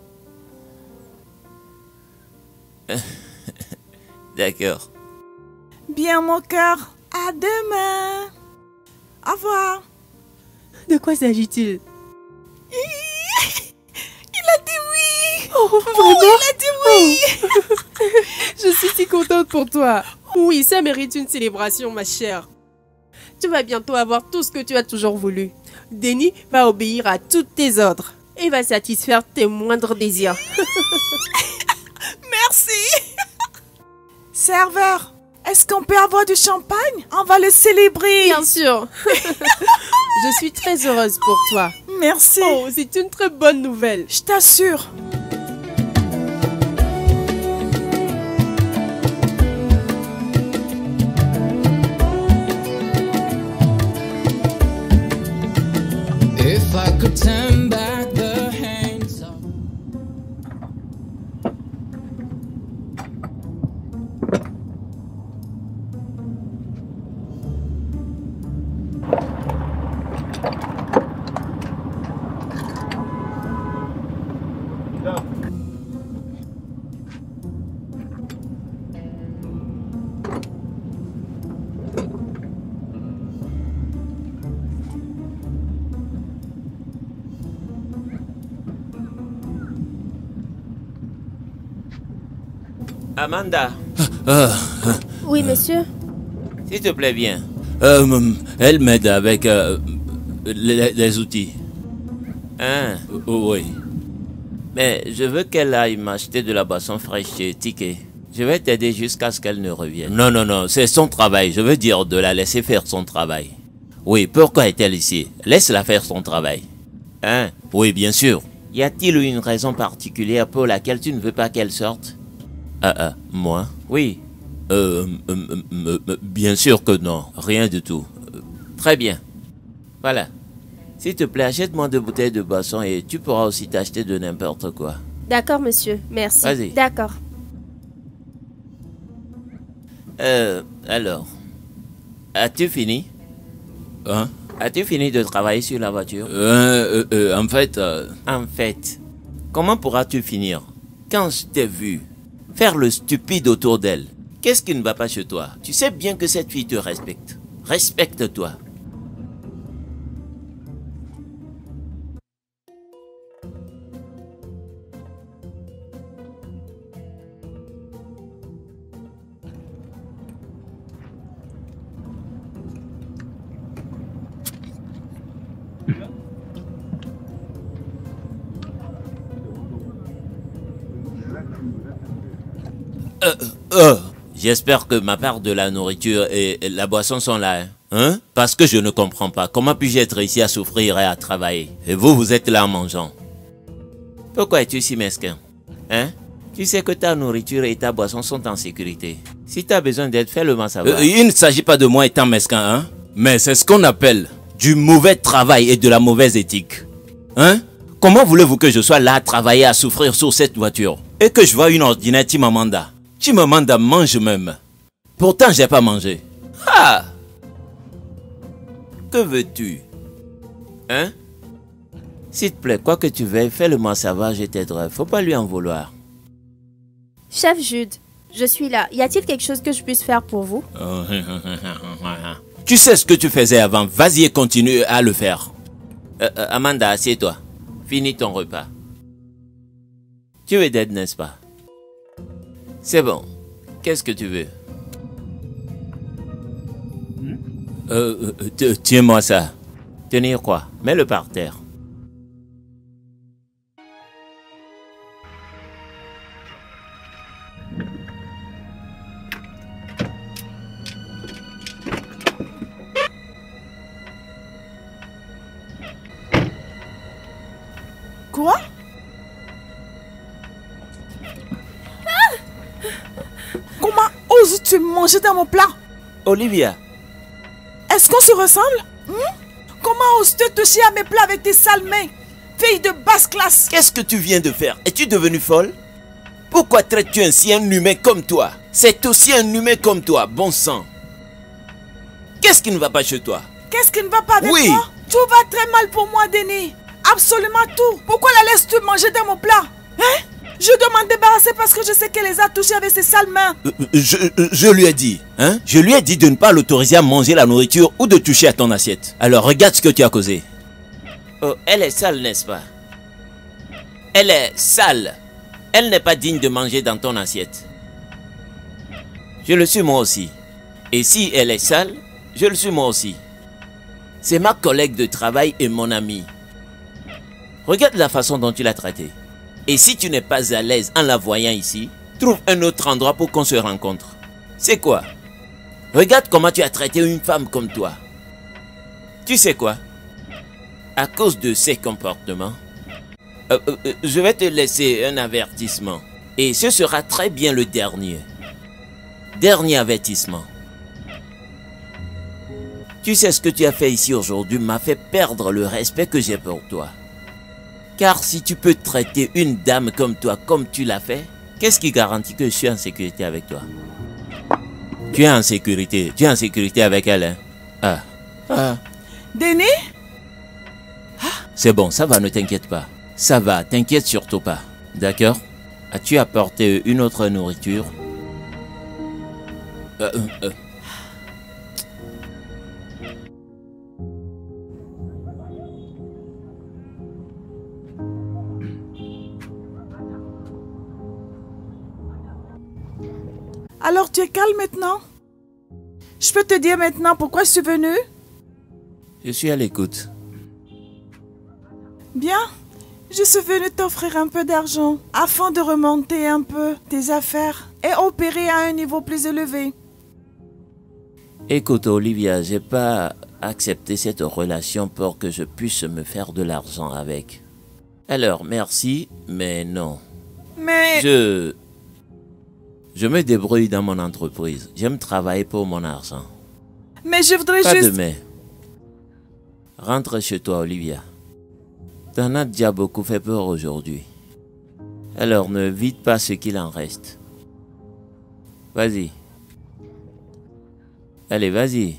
D'accord. Bien, mon cœur. À demain. Au revoir. De quoi s'agit-il? Il a dit oui. Oh, Oh, il a dit oui. Je suis si contente pour toi. Oui, ça mérite une célébration, ma chère. Tu vas bientôt avoir tout ce que tu as toujours voulu. Denny va obéir à tous tes ordres et va satisfaire tes moindres désirs. Merci. Serveur, est-ce qu'on peut avoir du champagne? On va le célébrer. Bien sûr. Je suis très heureuse pour toi. Merci. Oh, c'est une très bonne nouvelle. Je t'assure. If I could turn back the hands of Amanda, Oui, monsieur. s'il te plaît, viens. Euh, elle m'aide avec euh, les, les outils. Hein? Oh, oui. Mais je veux qu'elle aille m'acheter de la boisson fraîche chez Ticket. Je vais t'aider jusqu'à ce qu'elle ne revienne. Non, non, non, c'est son travail. Je veux dire de la laisser faire son travail. Oui, pourquoi est-elle ici? Laisse-la faire son travail. Hein? Oui, bien sûr. Y a-t-il une raison particulière pour laquelle tu ne veux pas qu'elle sorte? Ah, ah, moi? Oui. Euh, euh, euh, euh, bien sûr que non. Rien du tout. Euh, très bien. Voilà. S'il te plaît, achète-moi deux bouteilles de boisson et tu pourras aussi t'acheter de n'importe quoi. D'accord, monsieur. Merci. Vas-y. D'accord. Euh, alors. As-tu fini? Hein? As-tu fini de travailler sur la voiture? Euh, euh, euh en fait... Euh... En fait. Comment pourras-tu finir? Quand je t'ai vu faire le stupide autour d'elle, qu'est-ce qui ne va pas chez toi? Tu sais bien que cette fille te respecte. Respecte-toi. Euh, euh, J'espère que ma part de la nourriture et la boisson sont là. Hein? Hein? Parce que je ne comprends pas. Comment puis-je être ici à souffrir et à travailler? Et vous, vous êtes là en mangeant. Pourquoi es-tu si mesquin? Hein? Tu sais que ta nourriture et ta boisson sont en sécurité. Si tu as besoin d'aide, fais-le-moi savoir. Euh, il ne s'agit pas de moi étant mesquin, hein? Mais c'est ce qu'on appelle du mauvais travail et de la mauvaise éthique. Hein? Comment voulez-vous que je sois là à travailler, à souffrir sur cette voiture? Et que je vois une ordinaire Timamanda? Timamanda mange même. Pourtant, j'ai pas mangé. Ah! Que veux-tu? Hein? S'il te plaît, quoi que tu veuilles, fais-le-moi savoir, je t'aiderai. Faut pas lui en vouloir. Chef Jude, je suis là. Y a-t-il quelque chose que je puisse faire pour vous? Tu sais ce que tu faisais avant. Vas-y et continue à le faire. Euh, euh, Amanda, assieds-toi. Finis ton repas. Tu veux d'aide, n'est-ce pas? C'est bon. Qu'est-ce que tu veux? euh, euh, Tiens-moi ça. Tenir quoi? Mets-le par terre. Quoi? Comment oses-tu manger dans mon plat? Olivia. Est-ce qu'on se ressemble? Hmm? Comment oses-tu toucher à mes plats avec tes sales mains? Fille de basse classe! Qu'est-ce que tu viens de faire? Es-tu devenue folle? Pourquoi traites-tu ainsi un humain comme toi? C'est aussi un humain comme toi, bon sang. Qu'est-ce qui ne va pas chez toi? Qu'est-ce qui ne va pas avec Oui. toi? Tout va très mal pour moi, Denis. Absolument tout. Pourquoi la laisses-tu manger dans mon plat? Hein? Je dois m'en débarrasser parce que je sais qu'elle les a touchés avec ses sales mains. Euh, Je, je lui ai dit, hein? Je lui ai dit de ne pas l'autoriser à manger la nourriture ou de toucher à ton assiette. Alors regarde ce que tu as causé. Oh, elle est sale, n'est-ce pas? Elle est sale. Elle n'est pas digne de manger dans ton assiette. Je le suis moi aussi. Et si elle est sale, je le suis moi aussi. C'est ma collègue de travail et mon amie. Regarde la façon dont tu l'as traitée. Et si tu n'es pas à l'aise en la voyant ici, trouve un autre endroit pour qu'on se rencontre. C'est quoi? Regarde comment tu as traité une femme comme toi. Tu sais quoi? À cause de ces comportements, euh, euh, je vais te laisser un avertissement. Et ce sera très bien le dernier. Dernier avertissement. Tu sais ce que tu as fait ici aujourd'hui m'a fait perdre le respect que j'ai pour toi. Car si tu peux traiter une dame comme toi comme tu l'as fait, qu'est-ce qui garantit que je suis en sécurité avec toi? Tu es en sécurité, tu es en sécurité avec elle, hein? Ah. Ah. Denis? C'est bon, ça va, ne t'inquiète pas. Ça va, t'inquiète surtout pas. D'accord? As-tu apporté une autre nourriture? Euh, euh, euh. Alors tu es calme maintenant? Je peux te dire maintenant pourquoi je suis venue? Je suis à l'écoute. Bien, je suis venue t'offrir un peu d'argent afin de remonter un peu tes affaires et opérer à un niveau plus élevé. Écoute, Olivia, j'ai pas accepté cette relation pour que je puisse me faire de l'argent avec. Alors, merci, mais non. Mais... Je... Je me débrouille dans mon entreprise. J'aime travailler pour mon argent. Mais je voudrais Pas de juste... mais. Rentre chez toi, Olivia. T'en as déjà beaucoup fait peur aujourd'hui. Alors ne vide pas ce qu'il en reste. Vas-y. Allez, vas-y.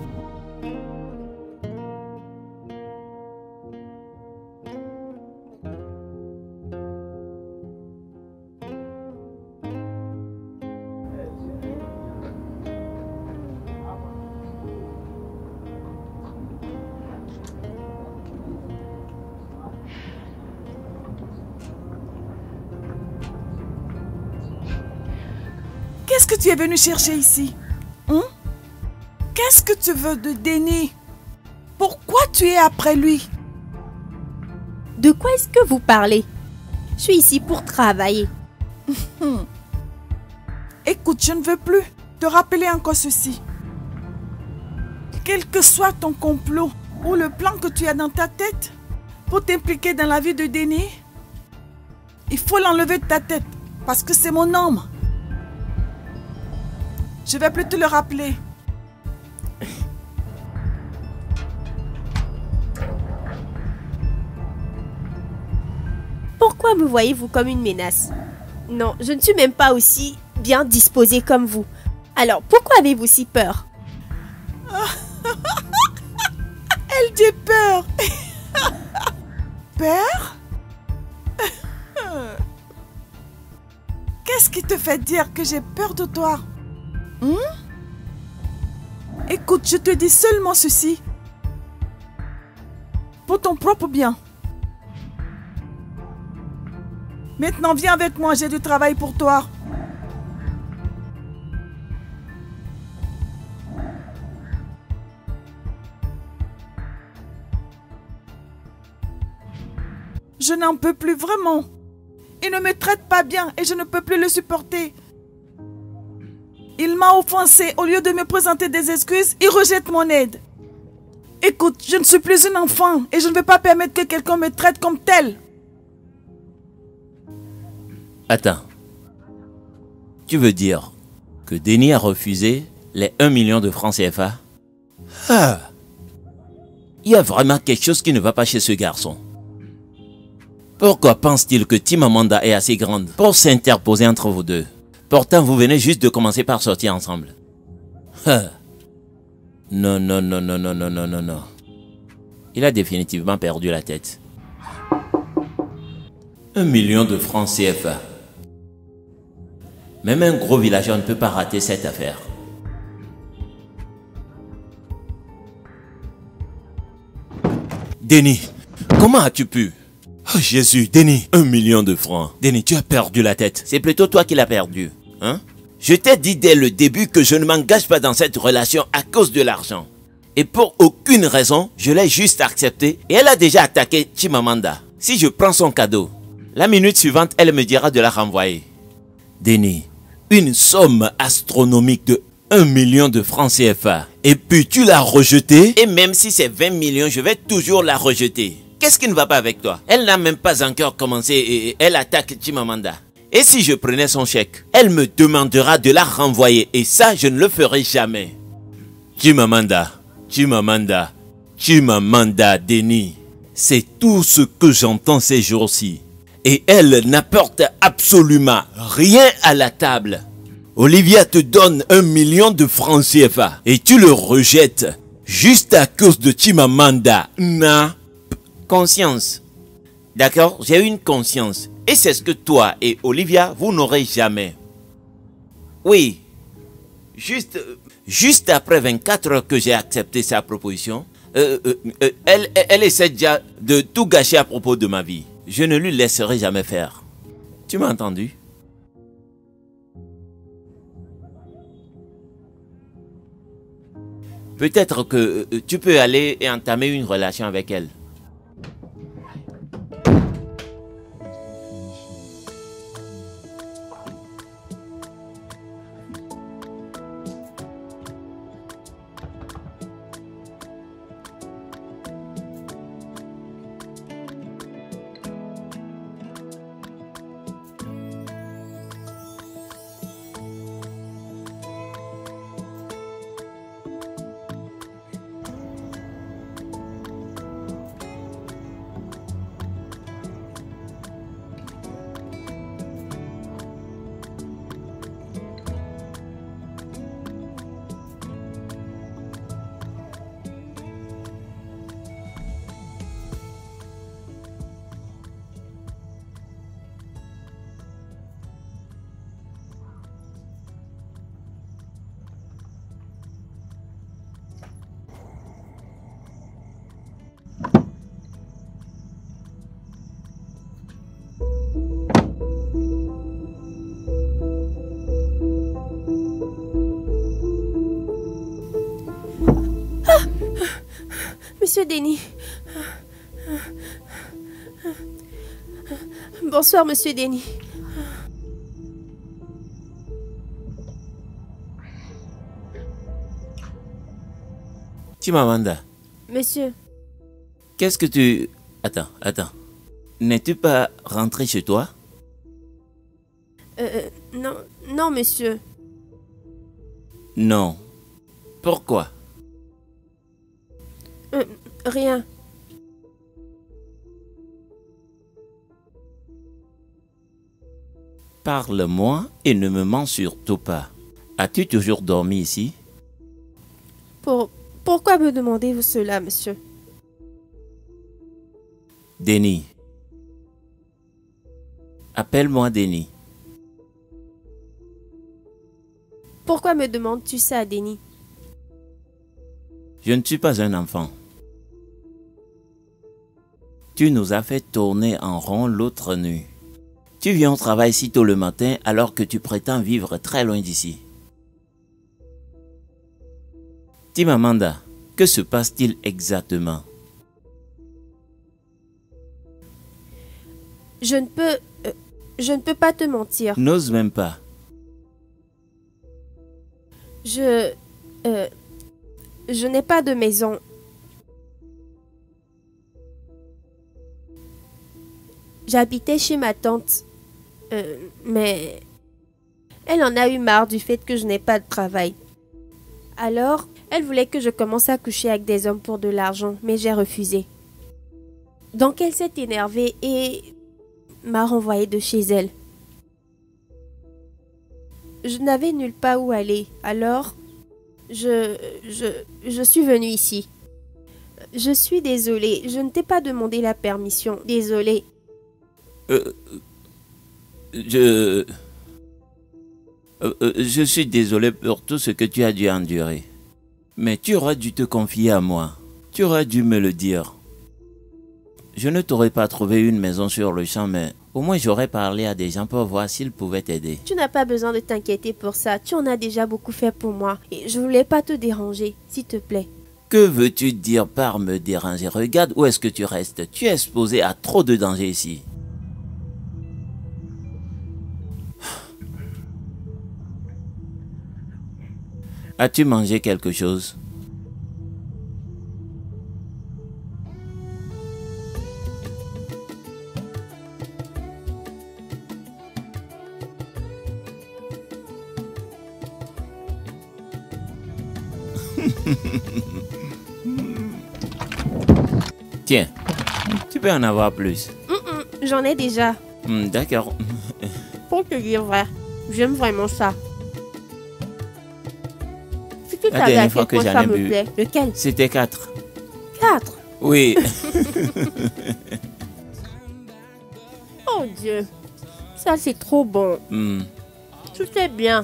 Qu'est-ce que tu es venu chercher ici? Hein? Qu'est-ce que tu veux de Denis? Pourquoi tu es après lui? De quoi est-ce que vous parlez? Je suis ici pour travailler. Écoute, je ne veux plus te rappeler encore ceci. Quel que soit ton complot ou le plan que tu as dans ta tête pour t'impliquer dans la vie de Denis, il faut l'enlever de ta tête parce que c'est mon homme. Je vais plus te le rappeler. Pourquoi me voyez-vous comme une menace? Non, je ne suis même pas aussi bien disposée comme vous. Alors, pourquoi avez-vous si peur? Elle dit peur. Peur? Qu'est-ce qui te fait dire que j'ai peur de toi? Hmm? Écoute, je te dis seulement ceci. Pour ton propre bien. Maintenant, viens avec moi, j'ai du travail pour toi. Je n'en peux plus vraiment. Il ne me traite pas bien et je ne peux plus le supporter. Il m'a offensé. Au lieu de me présenter des excuses, il rejette mon aide. Écoute, je ne suis plus une enfant et je ne vais pas permettre que quelqu'un me traite comme tel. Attends. Tu veux dire que Denis a refusé les un million de francs C F A? Ah! Il y a vraiment quelque chose qui ne va pas chez ce garçon. Pourquoi pense-t-il que Tim Amanda est assez grande pour s'interposer entre vous deux? Pourtant, vous venez juste de commencer par sortir ensemble. Ah. Non, non, non, non, non, non, non, non, non. Il a définitivement perdu la tête. Un million de francs C F A. Même un gros villageois ne peut pas rater cette affaire. Denis, comment as-tu pu? Oh Jésus, Denis, un million de francs. Denis, tu as perdu la tête. C'est plutôt toi qui l'as perdu, hein? Je t'ai dit dès le début que je ne m'engage pas dans cette relation à cause de l'argent. Et pour aucune raison, je l'ai juste accepté et elle a déjà attaqué Chimamanda. Si je prends son cadeau, la minute suivante, elle me dira de la renvoyer. Denis, une somme astronomique de un million de francs C F A. Et puis tu l'as rejetée. Et même si c'est vingt millions, je vais toujours la rejeter. Qu'est-ce qui ne va pas avec toi? Elle n'a même pas encore commencé et elle attaque Chimamanda. Et si je prenais son chèque, elle me demandera de la renvoyer. Et ça, je ne le ferai jamais. Chimamanda, Chimamanda, Chimamanda, Denis. C'est tout ce que j'entends ces jours-ci. Et elle n'apporte absolument rien à la table. Olivia te donne un million de francs C F A. Et tu le rejettes juste à cause de Chimamanda. Na. Conscience. D'accord? J'ai une conscience. Et c'est ce que toi et Olivia, vous n'aurez jamais. Oui. Juste, juste après vingt-quatre heures que j'ai accepté sa proposition, euh, euh, euh, elle, elle essaie déjà de tout gâcher à propos de ma vie. Je ne lui laisserai jamais faire. Tu m'as entendu? Peut-être que euh, tu peux aller et entamer une relation avec elle. Monsieur Denis. Bonsoir, Monsieur Denis. Chimamanda. Monsieur. Qu'est-ce que tu... Attends, attends. N'es-tu pas rentré chez toi? Euh, non, non, monsieur. Non. Pourquoi? Euh, rien. Parle-moi et ne me mens surtout pas. As-tu toujours dormi ici? Pour... Pourquoi me demandez-vous cela, monsieur? Denis. Appelle-moi Denis. Pourquoi me demandes-tu ça, Denis? Je ne suis pas un enfant. Tu nous as fait tourner en rond l'autre nuit. Tu viens au travail si tôt le matin alors que tu prétends vivre très loin d'ici. Chimamanda, que se passe-t-il exactement? Je ne peux... euh, je ne peux pas te mentir. N'ose même pas. Je... euh, je n'ai pas de maison. J'habitais chez ma tante. Euh, mais... Elle en a eu marre du fait que je n'ai pas de travail. Alors, elle voulait que je commence à coucher avec des hommes pour de l'argent, mais j'ai refusé. Donc elle s'est énervée et m'a renvoyée de chez elle. je n'avais nulle part où aller. Alors, je, je, je suis venue ici. Je suis désolée, je ne t'ai pas demandé la permission. Désolée. Euh, je... Euh, euh, je suis désolé pour tout ce que tu as dû endurer. Mais tu aurais dû te confier à moi. Tu aurais dû me le dire. Je ne t'aurais pas trouvé une maison sur le champ, mais au moins j'aurais parlé à des gens pour voir s'ils pouvaient t'aider. Tu n'as pas besoin de t'inquiéter pour ça. Tu en as déjà beaucoup fait pour moi. Et je voulais pas te déranger, s'il te plaît. Que veux-tu dire par me déranger? Regarde où est-ce que tu restes. Tu es exposé à trop de dangers ici. As-tu mangé quelque chose? Tiens, tu peux en avoir plus. Mm -mm, j'en ai déjà. Hmm, d'accord. Pour te dire vrai, j'aime vraiment ça. Si tu La savais à dernière fois quel que point j'en ça ai me bu, plaît. Lequel? c'était quatre. Quatre. Oui. Oh Dieu. Ça c'est trop bon. Hmm. Tu sais bien.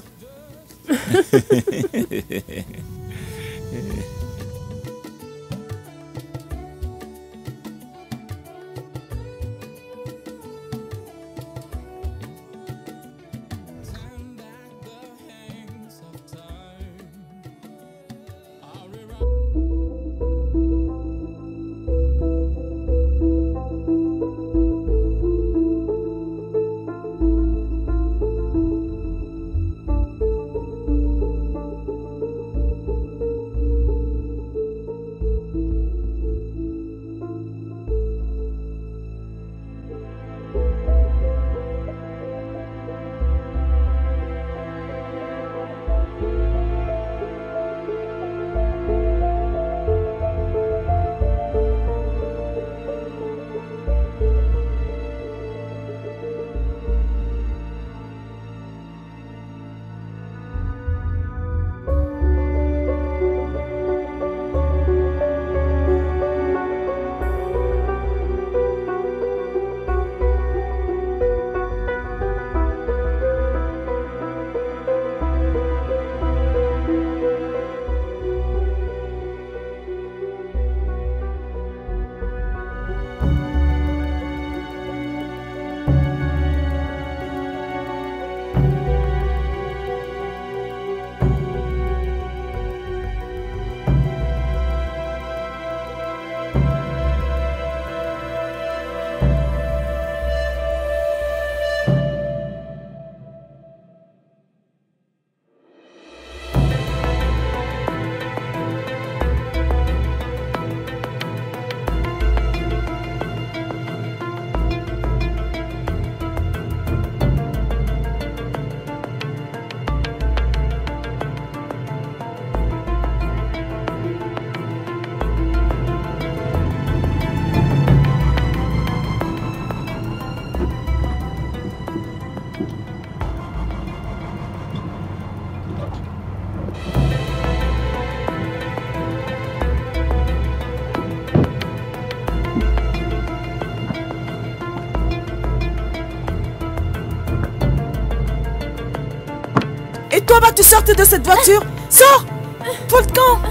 Et toi, vas-tu sortir de cette voiture? Sors! Faut le camp!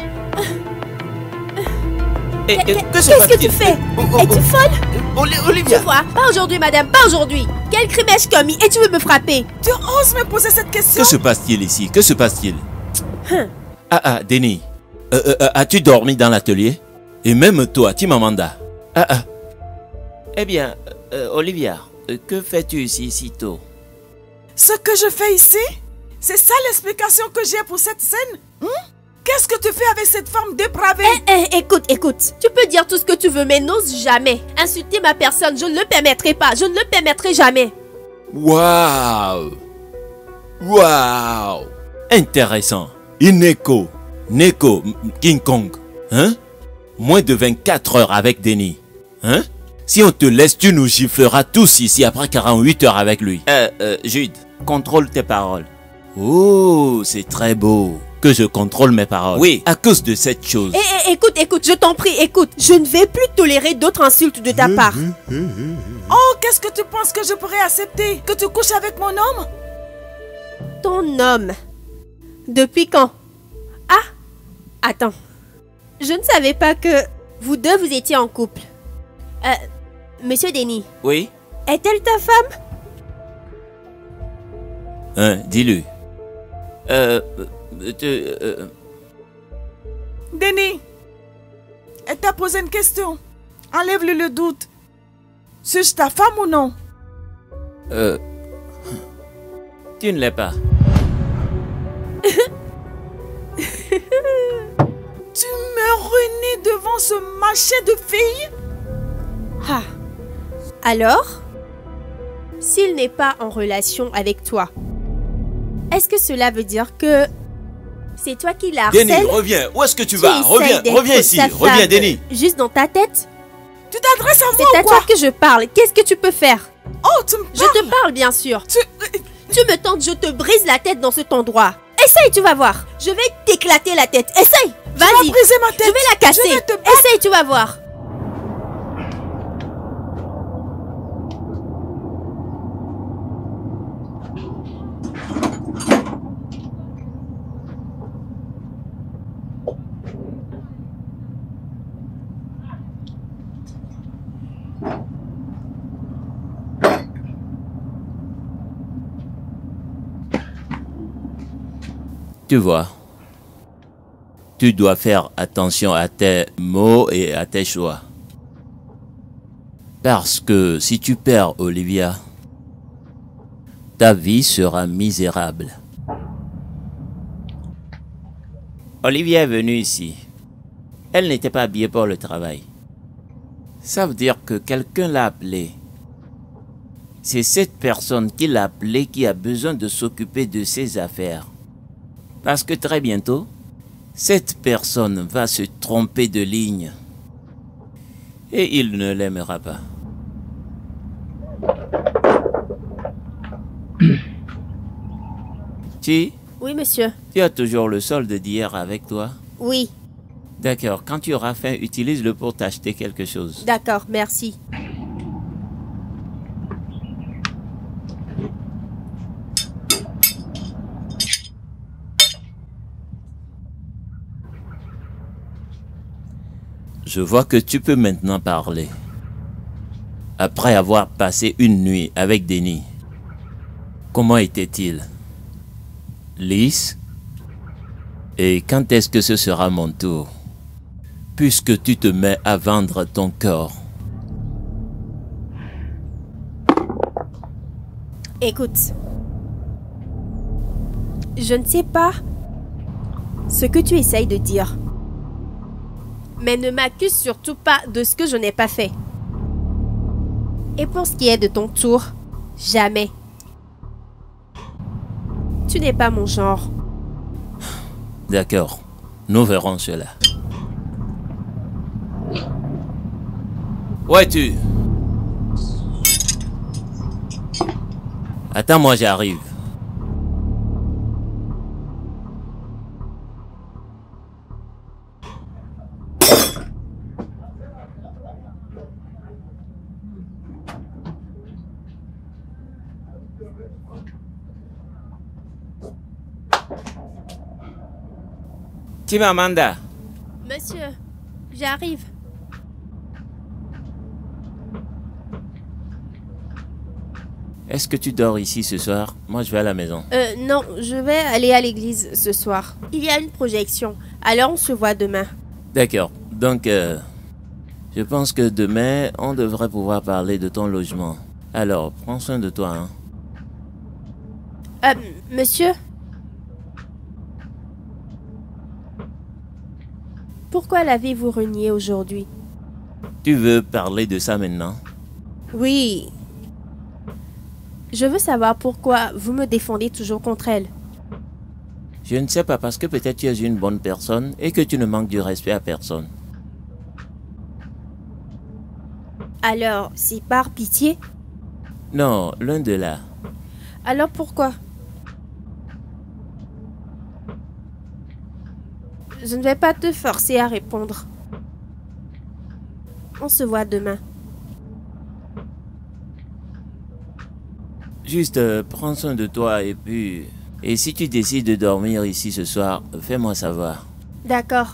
Et, et, que se Qu'est-ce que passe-t-il? tu fais? Oh, oh, Es-tu oh. folle? Oli- Tu Olivia! vois, pas aujourd'hui, madame, pas aujourd'hui. Quel crime ai-je commis et tu veux me frapper? Tu oses me poser cette question? Que se passe-t-il ici? Que se passe-t-il? Hum. Ah ah, Denis, euh, euh, euh, as-tu dormi dans l'atelier? Et même toi, Timamanda. Ah ah. Eh bien, euh, Olivia, euh, que fais-tu ici si tôt? Ce que je fais ici? C'est ça l'explication que j'ai pour cette scène? Hein? Qu'est-ce que tu fais avec cette femme dépravée? Eh, eh, écoute, écoute. Tu peux dire tout ce que tu veux, mais n'ose jamais insulter ma personne. Je ne le permettrai pas. Je ne le permettrai jamais. Waouh! Waouh! Intéressant. Ineko, Neko, King Kong. Hein? Moins de vingt-quatre heures avec Denis. Hein? Si on te laisse, tu nous gifleras tous ici après quarante-huit heures avec lui. Euh, euh, Jude, contrôle tes paroles. Oh, c'est très beau. Que je contrôle mes paroles. Oui, à cause de cette chose. Eh, eh, écoute, écoute, je t'en prie, écoute. Je ne vais plus tolérer d'autres insultes de ta part. Oh, qu'est-ce que tu penses que je pourrais accepter? Que tu couches avec mon homme? Ton homme. Depuis quand? Ah, attends. Je ne savais pas que vous deux vous étiez en couple. Euh, Monsieur Denis. Oui? Est-elle ta femme? Hein, dis-le. Euh... euh, euh... Denis, elle t'a posé une question. Enlève-lui le doute. Suis-je ta femme ou non? Euh... Tu ne l'es pas. Tu me renais devant ce marché de filles? Ah. Alors, s'il n'est pas en relation avec toi, est-ce que cela veut dire que c'est toi qui la harcèles? Denis, reviens. Où est-ce que tu Qui vas? essaye Reviens, d'être reviens ici. sa Reviens, femme Denis. Juste dans ta tête? Tu t'adresses à moi C'est à ou quoi? toi que je parle. Qu'est-ce que tu peux faire? Oh, tu me Je te parle, bien sûr. Tu... Tu me tentes, je te brise la tête dans cet endroit. Essaye, tu vas voir. Je vais t'éclater la tête. Essaye. Tu vas Vas-y. briser ma tête. Je vais la casser. Je vais te battre. Essaye, tu vas voir. Tu vois, tu dois faire attention à tes mots et à tes choix. Parce que si tu perds Olivia, ta vie sera misérable. Olivia est venue ici. Elle n'était pas habillée pour le travail. Ça veut dire que quelqu'un l'a appelée. C'est cette personne qui l'a appelée qui a besoin de s'occuper de ses affaires. Parce que très bientôt, cette personne va se tromper de ligne. Et il ne l'aimera pas. Tu, Oui, monsieur. tu as toujours le solde d'hier avec toi? Oui, D'accord, quand tu auras faim, utilise-le pour t'acheter quelque chose. d'accord, merci. Je vois que tu peux maintenant parler. Après avoir passé une nuit avec Denis, comment était-il? Lisse? Et quand est-ce que ce sera mon tour? Puisque tu te mets à vendre ton corps. Écoute, je ne sais pas ce que tu essayes de dire. Mais ne m'accuse surtout pas de ce que je n'ai pas fait. Et pour ce qui est de ton tour, jamais. Tu n'es pas mon genre. D'accord, nous verrons cela. Où es-tu? Attends-moi, j'arrive. Chimamanda, Monsieur, j'arrive. est-ce que tu dors ici ce soir? Moi, je vais à la maison. Euh, non, je vais aller à l'église ce soir. Il y a une projection, alors on se voit demain. D'accord. Donc, euh, je pense que demain, on devrait pouvoir parler de ton logement. Alors, prends soin de toi, hein. Euh, monsieur? Pourquoi l'avez-vous renié aujourd'hui? Tu veux parler de ça maintenant? Oui. Je veux savoir pourquoi vous me défendez toujours contre elle. Je ne sais pas, parce que peut-être tu es une bonne personne et que tu ne manques du respect à personne. Alors, c'est par pitié? Non, l'un de là. Alors pourquoi? je ne vais pas te forcer à répondre. On se voit demain. Juste, euh, prends soin de toi et puis... Et si tu décides de dormir ici ce soir, fais-moi savoir. D'accord.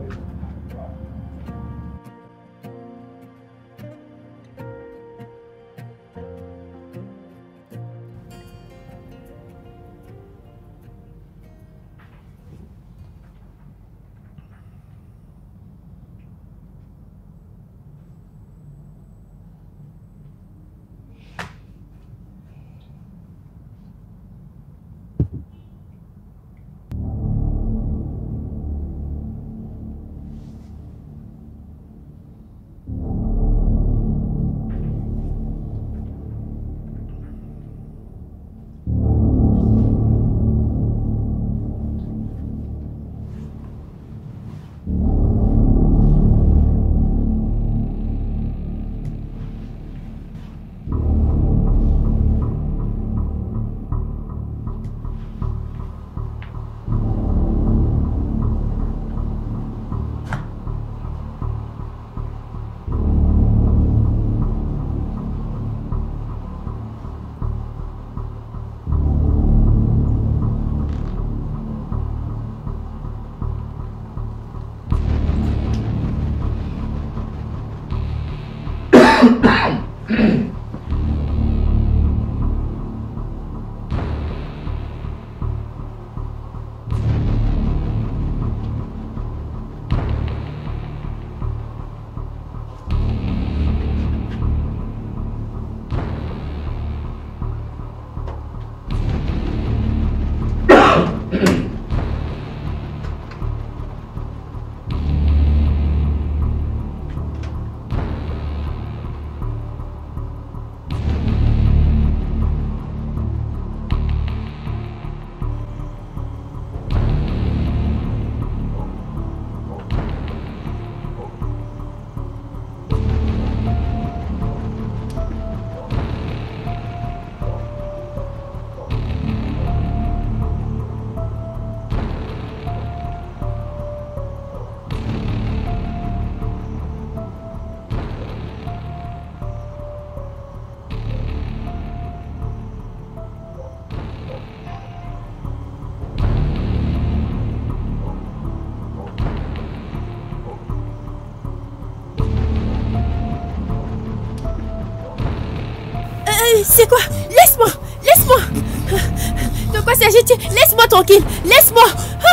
C'est quoi? Laisse-moi! Laisse-moi! De quoi s'agit-il? Laisse-moi tranquille! Laisse-moi!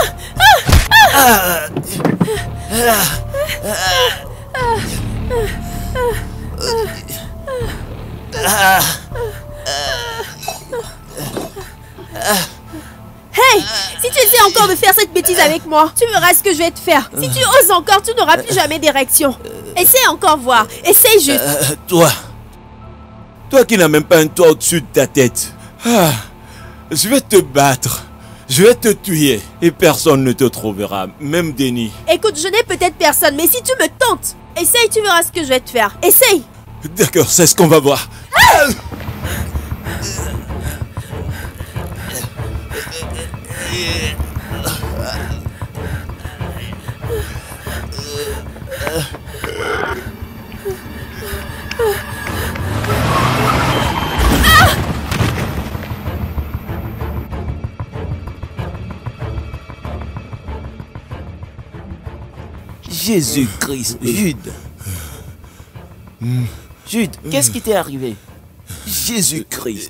Hey! Si tu essaies encore de faire cette bêtise avec moi, tu verras ce que je vais te faire. Si tu oses encore, tu n'auras plus jamais d'érection. Essaye encore voir. Essaye juste. Euh, toi Toi qui n'as même pas un toit au-dessus de ta tête. Ah, je vais te battre. Je vais te tuer. Et personne ne te trouvera. Même Denis. Écoute, je n'ai peut-être personne, mais si tu me tentes, essaye, tu verras ce que je vais te faire. Essaye. D'accord, c'est ce qu'on va voir. Ah Jésus-Christ, Jude. Jude, qu'est-ce qui t'est arrivé? Jésus-Christ.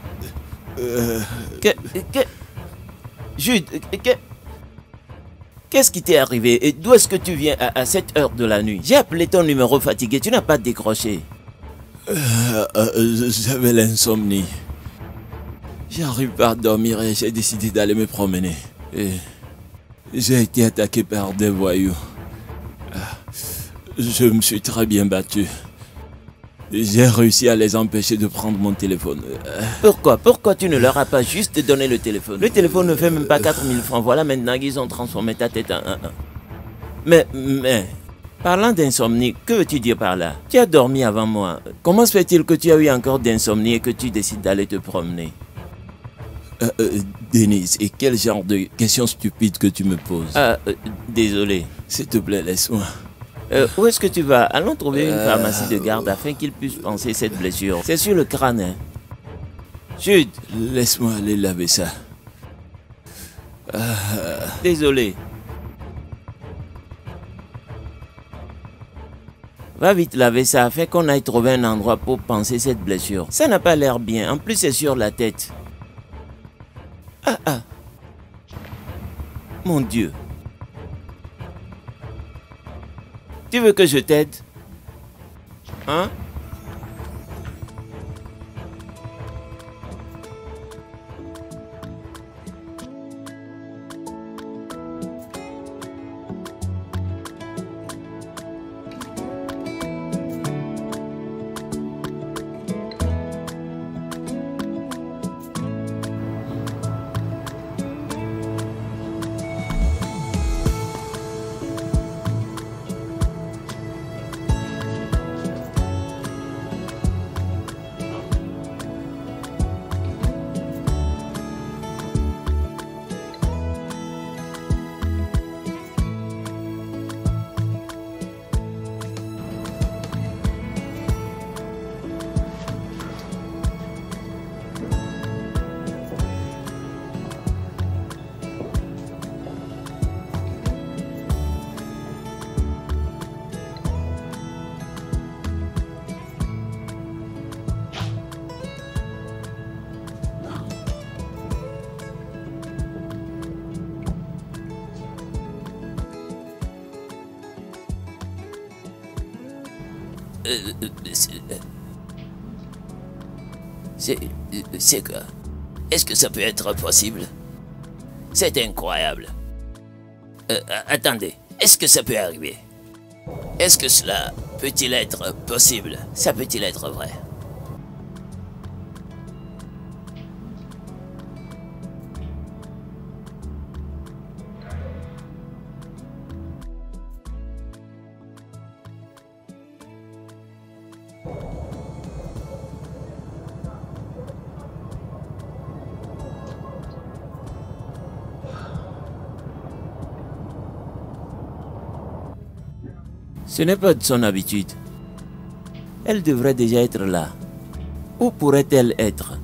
Que, que, Jude, que, qu'est-ce qui t'est arrivé? Et d'où est-ce que tu viens à, à cette heure de la nuit? J'ai appelé ton numéro fatigué, tu n'as pas décroché. Euh, euh, J'avais l'insomnie. J'arrive pas à dormir et j'ai décidé d'aller me promener. Et j'ai été attaqué par des voyous. Je me suis très bien battu. J'ai réussi à les empêcher de prendre mon téléphone. Pourquoi? Pourquoi tu ne leur as pas juste donné le téléphone? Le téléphone ne fait même pas quatre mille francs. Voilà maintenant qu'ils ont transformé ta tête en un. Mais, mais, parlant d'insomnie, que veux-tu dire par là? Tu as dormi avant moi. Comment se fait-il que tu as eu encore d'insomnie et que tu décides d'aller te promener? Euh, euh, Denise, et quel genre de questions stupides que tu me poses? Ah, euh, désolé. S'il te plaît, laisse-moi. Euh, où est-ce que tu vas? Allons trouver une Euh, pharmacie de garde afin qu'il puisse penser cette blessure. C'est sur le crâne, hein. Jude, Laisse-moi aller laver ça. désolé. Va vite laver ça afin qu'on aille trouver un endroit pour penser cette blessure. Ça n'a pas l'air bien. En plus, c'est sur la tête. Ah ah. Mon Dieu. Tu veux que je t'aide? Hein? Euh, euh, c'est... C'est... C'est quoi? Est-ce que ça peut être possible? C'est incroyable. Euh, attendez, est-ce que ça peut arriver? Est-ce que cela peut-il être possible? Ça peut-il être vrai? Ce n'est pas de son habitude. Elle devrait déjà être là. Où pourrait-elle être?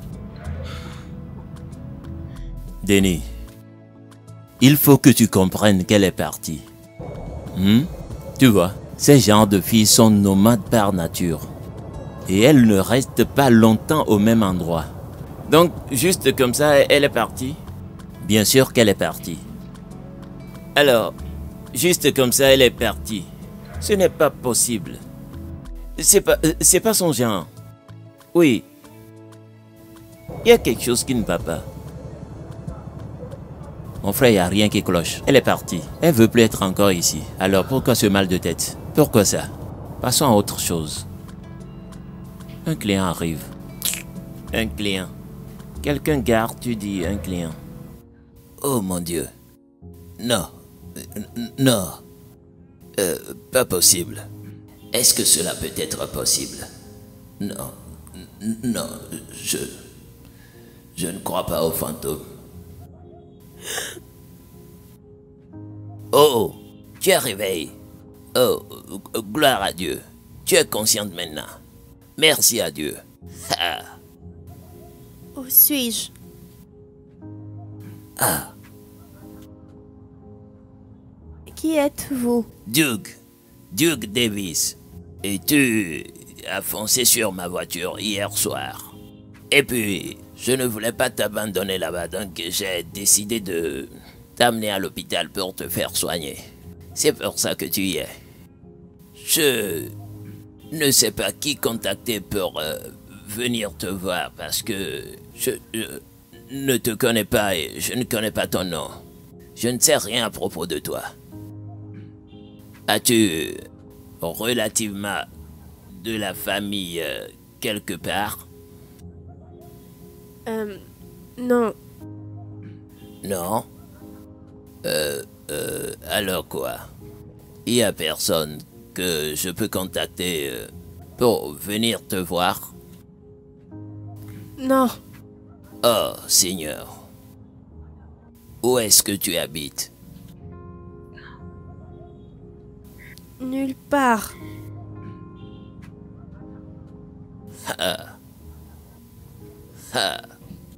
Denis, il faut que tu comprennes qu'elle est partie. Hmm? Tu vois, ces genres de filles sont nomades par nature. Et elles ne restent pas longtemps au même endroit. Donc, juste comme ça, elle est partie? Bien sûr qu'elle est partie. Alors, juste comme ça, elle est partie. Ce n'est pas possible. C'est pas, euh, c'est pas son genre. Oui. Il y a quelque chose qui ne va pas. Mon frère, il n'y a rien qui cloche. Elle est partie. Elle veut plus être encore ici. Alors pourquoi ce mal de tête? Pourquoi ça? Passons à autre chose. Un client arrive. Un client. Quelqu'un garde, tu dis, un client. Oh mon Dieu. Non. N- Non. Euh, pas possible. Est-ce que cela peut être possible? Non. N- Non. Je... Je ne crois pas aux fantômes. Oh, tu es réveillé. Oh, gloire à Dieu. Tu es consciente maintenant. Merci à Dieu. Ah. Où suis-je? Ah, Qui êtes-vous? Duke. Duke Davis. Et tu as foncé sur ma voiture hier soir. Et puis, je ne voulais pas t'abandonner là-bas, donc j'ai décidé de t'amener à l'hôpital pour te faire soigner. C'est pour ça que tu y es. Je ne sais pas qui contacter pour euh, venir te voir parce que je, je ne te connais pas et je ne connais pas ton nom. Je ne sais rien à propos de toi. As-tu relativement de la famille euh, quelque part? Euh, non. Non? Euh, euh, alors quoi? Il y a personne que je peux contacter euh, pour venir te voir? Non. Oh, Seigneur, où est-ce que tu habites? Nulle part. Ah. Ah.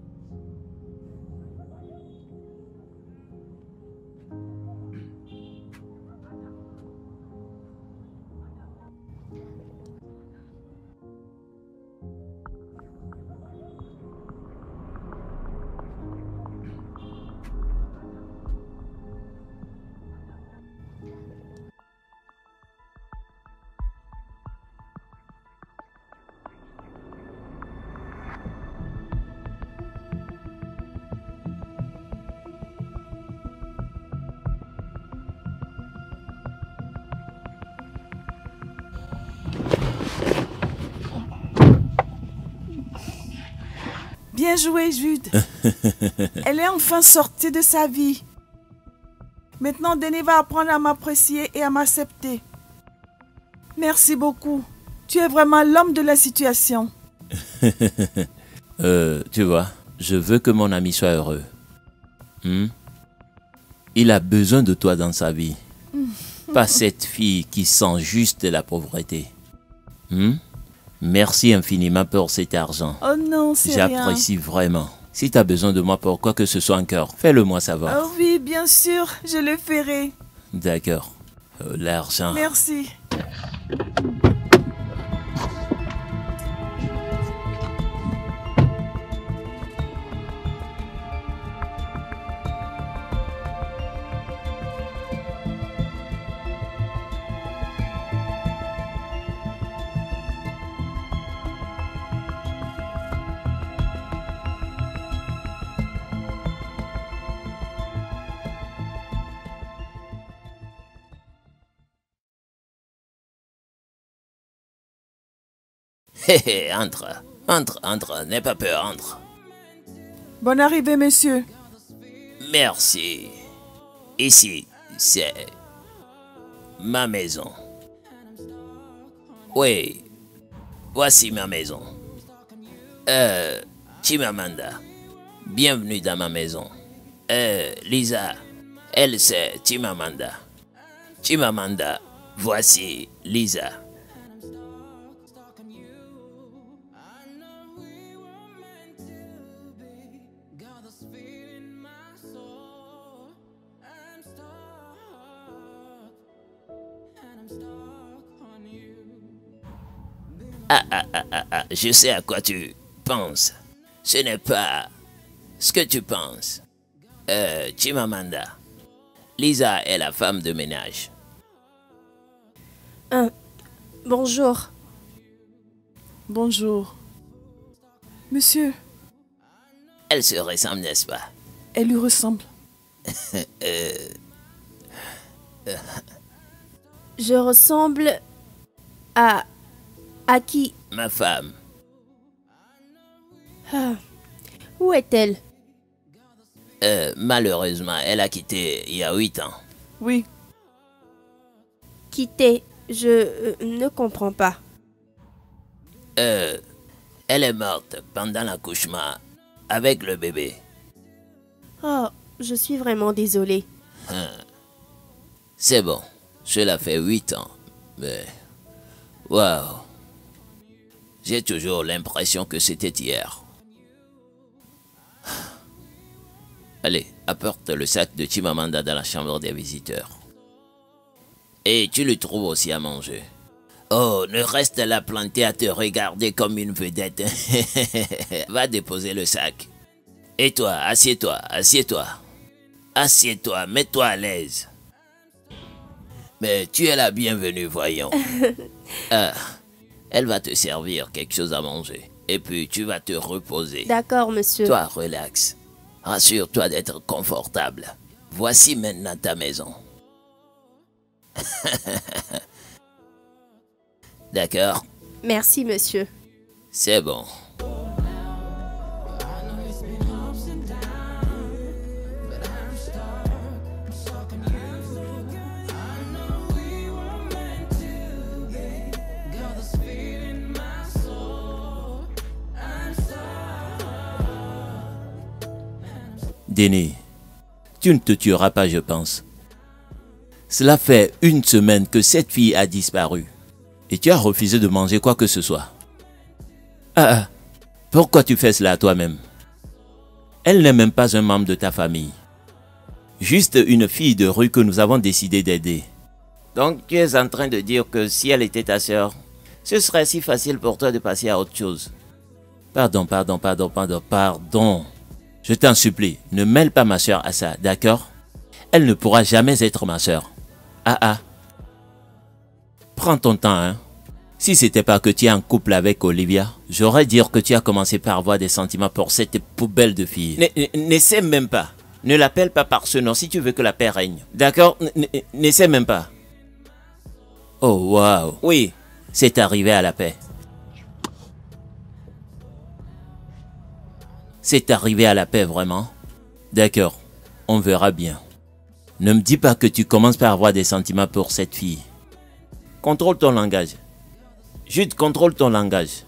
Bien joué, Jude. Elle est enfin sortie de sa vie. Maintenant, Denis va apprendre à m'apprécier et à m'accepter. Merci beaucoup. Tu es vraiment l'homme de la situation. euh, tu vois, je veux que mon ami soit heureux. Hmm? Il a besoin de toi dans sa vie. Pas cette fille qui sent juste la pauvreté. Hmm? Merci infiniment pour cet argent. Oh non, c'est rien. J'apprécie vraiment. Si tu as besoin de moi pour quoi que ce soit encore, fais-le moi savoir. Oh oui, bien sûr, je le ferai. D'accord. Euh, l'argent. Merci. Hé hé, entre, entre, entre, n'aie pas peur, entre. Bonne arrivée, monsieur. Merci. Ici, c'est ma maison. Oui, voici ma maison. Euh, Chimamanda, bienvenue dans ma maison. Euh, Lisa, elle c'est Chimamanda. Chimamanda, voici Lisa. Ah, ah, ah, ah, ah, je sais à quoi tu penses. Ce n'est pas ce que tu penses. Euh, Chimamanda. Lisa est la femme de ménage. Euh, bonjour. Bonjour. Monsieur, Elle se ressemble, n'est-ce pas? elle lui ressemble. Je ressemble à... À qui? Ma femme. Ah, où est-elle? Euh, malheureusement, elle a quitté il y a huit ans. Oui, Quitter? Je euh, ne comprends pas. Euh, elle est morte pendant l'accouchement avec le bébé. Oh, je suis vraiment désolée. C'est bon, cela fait huit ans, mais... Waouh! J'ai toujours l'impression que c'était hier. Allez, apporte le sac de Chimamanda dans la chambre des visiteurs. Et tu lui trouves aussi à manger. Oh, ne reste là planté à te regarder comme une vedette. Va déposer le sac. Et toi, assieds-toi, assieds-toi. Assieds-toi, mets-toi à l'aise. Mais tu es la bienvenue, voyons. Ah, elle va te servir quelque chose à manger. Et puis tu vas te reposer. D'accord, monsieur. Toi, relax. Rassure-toi d'être confortable. Voici maintenant ta maison. D'accord? Merci, monsieur. C'est bon. Denis, tu ne te tueras pas, je pense. Cela fait une semaine que cette fille a disparu. Et tu as refusé de manger quoi que ce soit. Ah ah, pourquoi tu fais cela à toi-même? Elle n'est même pas un membre de ta famille. Juste une fille de rue que nous avons décidé d'aider. Donc tu es en train de dire que si elle était ta sœur, ce serait si facile pour toi de passer à autre chose. Pardon, pardon, pardon, pardon, pardon. Je t'en supplie, ne mêle pas ma sœur à ça, d'accord? Elle ne pourra jamais être ma sœur. Ah ah. Prends ton temps, hein. Si c'était pas que tu es en couple avec Olivia, j'aurais dire que tu as commencé par avoir des sentiments pour cette poubelle de fille. N'essaie même pas. Ne l'appelle pas par ce nom si tu veux que la paix règne. D'accord? N'essaie même pas. Oh, waouh. Oui. C'est arrivé à la paix. C'est arrivé à la paix, vraiment? D'accord, on verra bien. Ne me dis pas que tu commences par avoir des sentiments pour cette fille. Contrôle ton langage. Jude, contrôle ton langage.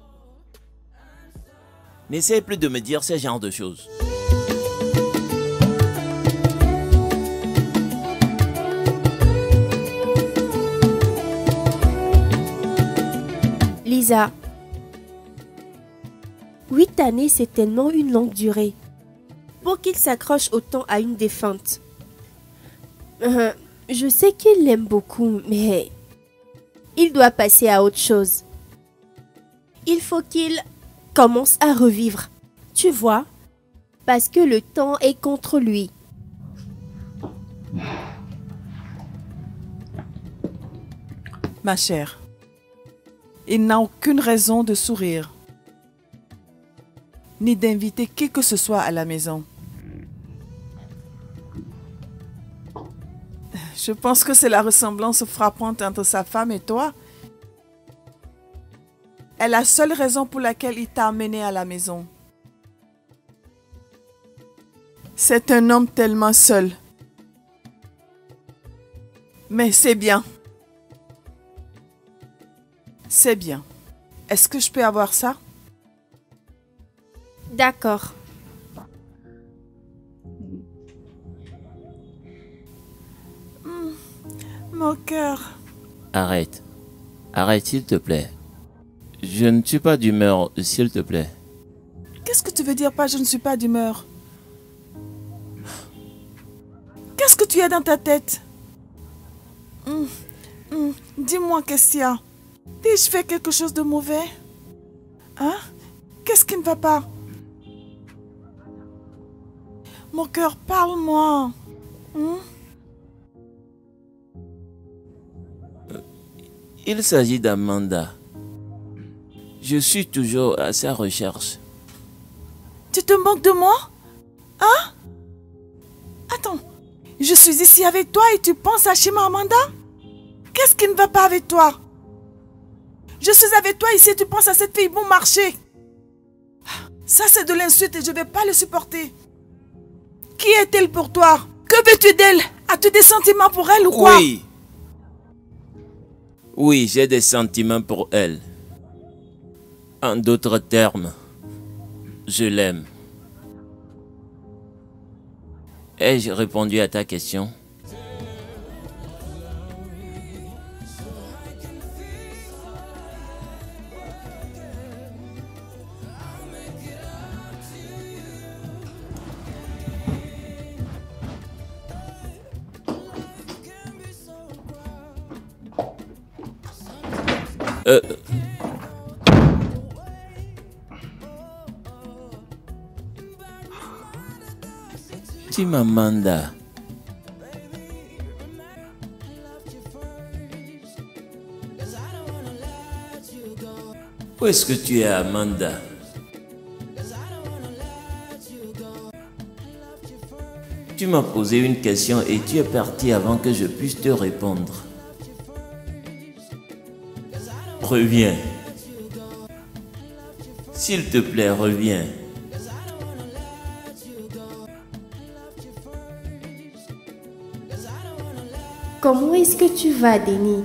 N'essaie plus de me dire ce genre de choses. Lisa, huit années, c'est tellement une longue durée. Pour qu'il s'accroche autant à une défunte. Euh, je sais qu'il l'aime beaucoup, mais il doit passer à autre chose. Il faut qu'il commence à revivre, tu vois, parce que le temps est contre lui. Ma chère, il n'a aucune raison de sourire, ni d'inviter qui que ce soit à la maison. Je pense que c'est la ressemblance frappante entre sa femme et toi. est la seule raison pour laquelle il t'a amené à la maison. C'est un homme tellement seul. Mais c'est bien. C'est bien. Est-ce que je peux avoir ça? D'accord. Mmh, mon cœur. Arrête. Arrête, s'il te plaît. Je ne suis pas d'humeur, s'il te plaît. Qu'est-ce que tu veux dire par je ne suis pas d'humeur? Qu'est-ce que tu as dans ta tête? Mmh, mmh, dis-moi qu'est-ce qu'il y a? Dis-je fait quelque chose de mauvais? Hein? Qu'est-ce qui ne va pas? Mon cœur, parle-moi. Mmh? Il s'agit d'Amanda. Je suis toujours à sa recherche. Tu te moques de moi? Hein? Attends, je suis ici avec toi et tu penses à Chimamanda? Qu'est-ce qui ne va pas avec toi? Je suis avec toi ici et tu penses à cette fille bon marché. Ça c'est de l'insulte et je ne vais pas le supporter. Qui est-elle pour toi? Que veux-tu d'elle? As-tu des sentiments pour elle ou quoi? Oui. Oui, j'ai des sentiments pour elle. En d'autres termes, je l'aime. Ai-je répondu à ta question? Euh... Chimamanda. Où est-ce que tu es, Amanda? Tu m'as posé une question et tu es parti avant que je puisse te répondre. Reviens. S'il te plaît, reviens. Comment est-ce que tu vas, Denis?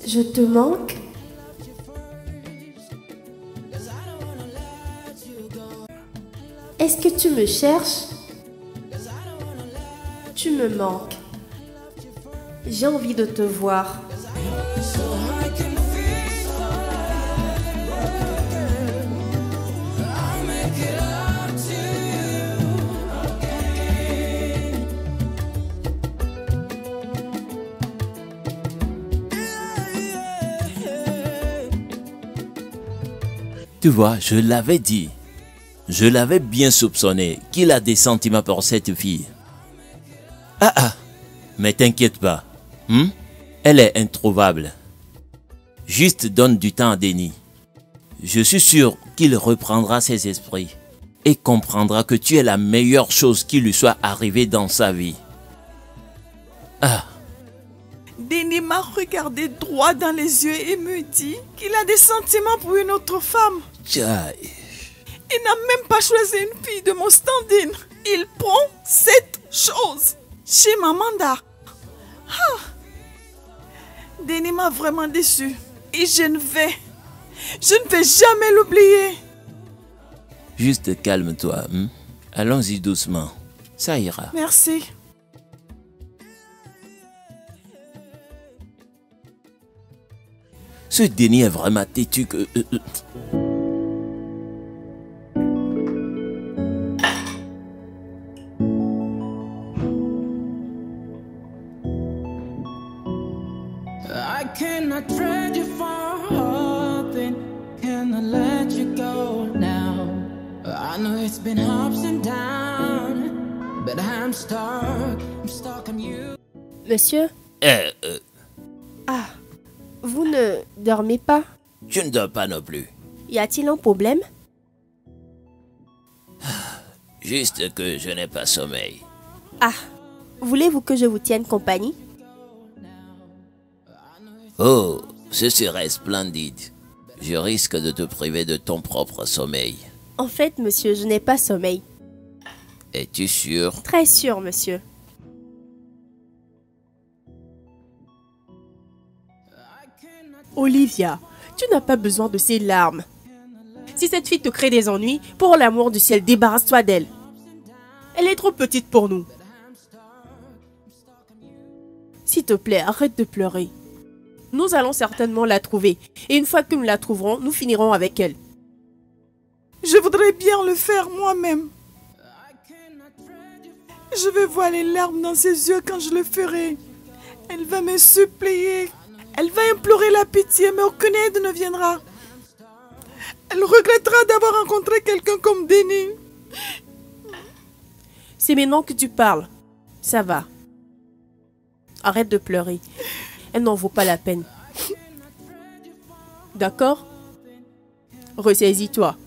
Je te manque? Est-ce que tu me cherches? Tu me manques. J'ai envie de te voir. Tu vois, je l'avais dit. Je l'avais bien soupçonné qu'il a des sentiments pour cette fille. Ah ah, mais t'inquiète pas. Hmm? Elle est introuvable. Juste donne du temps à Denis. Je suis sûr qu'il reprendra ses esprits et comprendra que tu es la meilleure chose qui lui soit arrivée dans sa vie. Ah. Denis m'a regardé droit dans les yeux et me dit qu'il a des sentiments pour une autre femme. Tchaï. Il n'a même pas choisi une fille de mon stand-in. Il prend cette chose chez Mamanda. Ah. Denis m'a vraiment déçu. Et je ne vais, je ne vais jamais l'oublier. Juste calme-toi. Hein? Allons-y doucement. Ça ira. Merci. Ce Denis est vraiment têtu que... euh, euh. I cannot trade you for nothing. Can I let you go now? I know it's been ups and downs, but I'm stuck. I'm stuck on you. Monsieur? Euh, euh, Ah, vous ne dormez pas? je ne dors pas non plus. Y a-t-il un problème? Juste que je n'ai pas sommeil. Ah, voulez-vous que je vous tienne compagnie? Oh, ce serait splendide. Je risque de te priver de ton propre sommeil. En fait, monsieur, je n'ai pas sommeil. Es-tu sûr? Très sûr, monsieur. Olivia, tu n'as pas besoin de ces larmes. Si cette fille te crée des ennuis, pour l'amour du ciel, débarrasse-toi d'elle. Elle est trop petite pour nous. S'il te plaît, arrête de pleurer. Nous allons certainement la trouver. Et une fois que nous la trouverons, nous finirons avec elle. Je voudrais bien le faire moi-même. Je vais voir les larmes dans ses yeux quand je le ferai. Elle va me supplier. Elle va implorer la pitié, mais aucune aide ne viendra. Elle regrettera d'avoir rencontré quelqu'un comme Denis. C'est maintenant que tu parles. Ça va. Arrête de pleurer. Elle n'en vaut pas la peine. D'accord? Ressaisis-toi.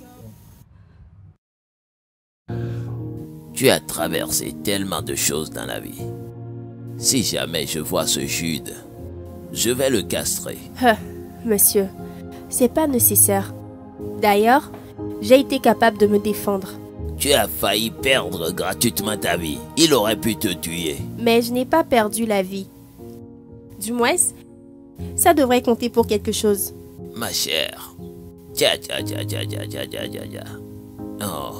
Tu as traversé tellement de choses dans la vie. Si jamais je vois ce Jude, je vais le castrer. Ah, monsieur, c'est pas nécessaire. D'ailleurs, j'ai été capable de me défendre. Tu as failli perdre gratuitement ta vie. Il aurait pu te tuer. Mais je n'ai pas perdu la vie. Du moins, ça devrait compter pour quelque chose. Ma chère. Tcha tcha tcha tcha tcha tcha tcha tcha tcha. Oh.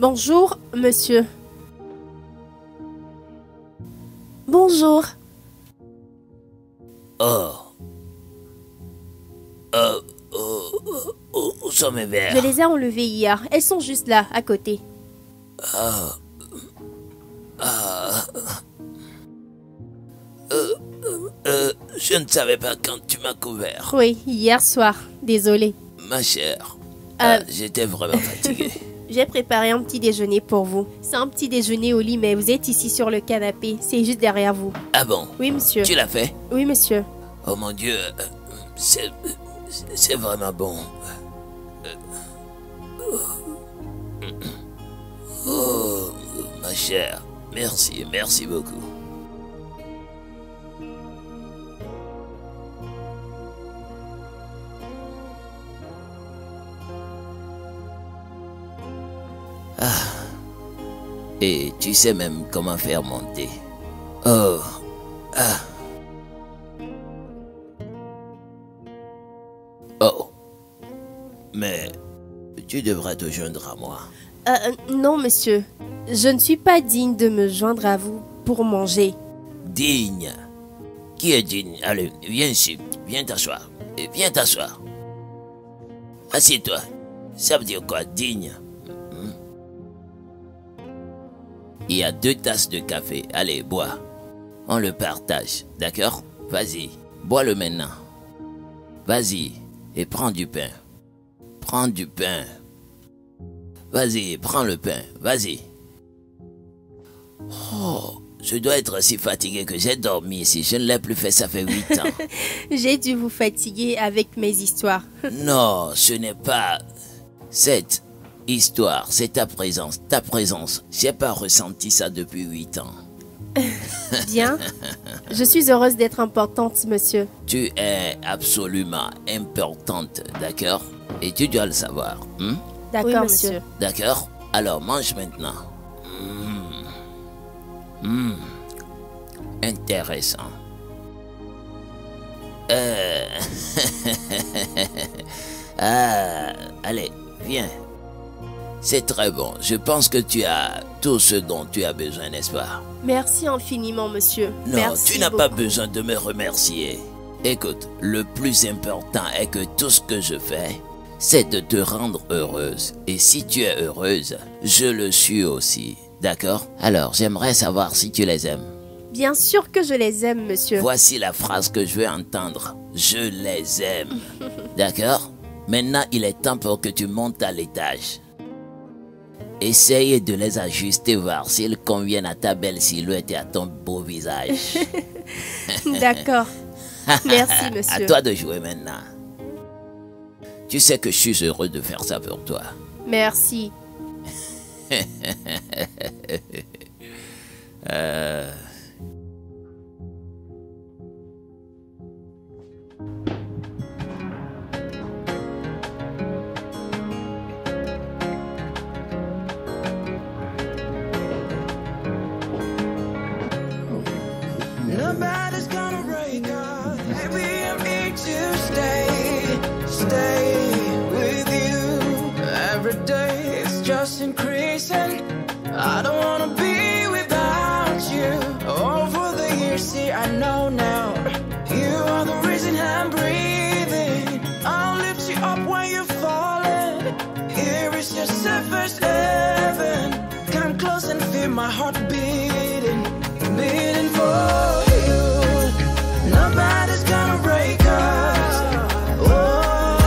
Bonjour, monsieur. Bonjour. Oh. Oh, oh, oh, oh, où sont mes verres? Je les ai enlevés hier. Elles sont juste là, à côté. Ah. Ah. Euh, euh, je ne savais pas quand tu m'as couvert. Oui, hier soir. Désolée. Ma chère, Euh. ah, j'étais vraiment fatigué. J'ai préparé un petit déjeuner pour vous. C'est un petit déjeuner au lit, mais vous êtes ici sur le canapé. C'est juste derrière vous. Ah bon? Oui, monsieur. Tu l'as fait? Oui, monsieur. Oh mon Dieu, euh, c'est c'est vraiment bon. Oh, ma chère, merci, merci beaucoup. Ah. Et tu sais même comment faire mon thé. Oh. Ah. Oh. Mais tu devrais te joindre à moi. Euh, euh, non, monsieur. Je ne suis pas digne de me joindre à vous pour manger. Digne. Qui est digne? Allez, viens ici. Viens t'asseoir. Et viens t'asseoir. Assieds-toi. Ça veut dire quoi, digne? Hmm? Il y a deux tasses de café. Allez, bois. On le partage, d'accord? Vas-y, bois-le maintenant. Vas-y, et prends du pain. Prends du pain. Vas-y, prends le pain. Vas-y. Oh, je dois être si fatigué que j'ai dormi ici. Je ne l'ai plus fait, ça fait huit ans. J'ai dû vous fatiguer avec mes histoires. Non, ce n'est pas cette histoire, c'est ta présence. Ta présence, j'ai pas ressenti ça depuis huit ans. Bien. Je suis heureuse d'être importante, monsieur. Tu es absolument importante, d'accord? Et tu dois le savoir. Hmm? D'accord, Oui, monsieur. monsieur. D'accord? Alors mange maintenant. Hmm. Hmm. Intéressant. Euh... ah, allez, viens. C'est très bon. Je pense que tu as tout ce dont tu as besoin, n'est-ce pas? Merci infiniment, monsieur. Non, Merci tu n'as pas beaucoup. besoin de me remercier. Écoute, le plus important est que tout ce que je fais, c'est de te rendre heureuse. Et si tu es heureuse, je le suis aussi. D'accord? Alors, j'aimerais savoir si tu les aimes. Bien sûr que je les aime, monsieur. Voici la phrase que je veux entendre. Je les aime. D'accord? Maintenant, il est temps pour que tu montes à l'étage. Essaye de les ajuster, voir s'ils conviennent à ta belle silhouette et à ton beau visage. D'accord. Merci, À monsieur. toi de jouer maintenant. Tu sais que je suis heureux de faire ça pour toi. Merci. Euh... Nobody's gonna break us. Maybe I'm here to stay, stay with you. Every day it's just increasing. I don't wanna be without you. Over the years, see, I know now. You are the reason I'm breathing. I'll lift you up when you're falling. Here is your safest heaven. Come close and feel my heart beating, beating for you. Nobody's gonna break us. Oh,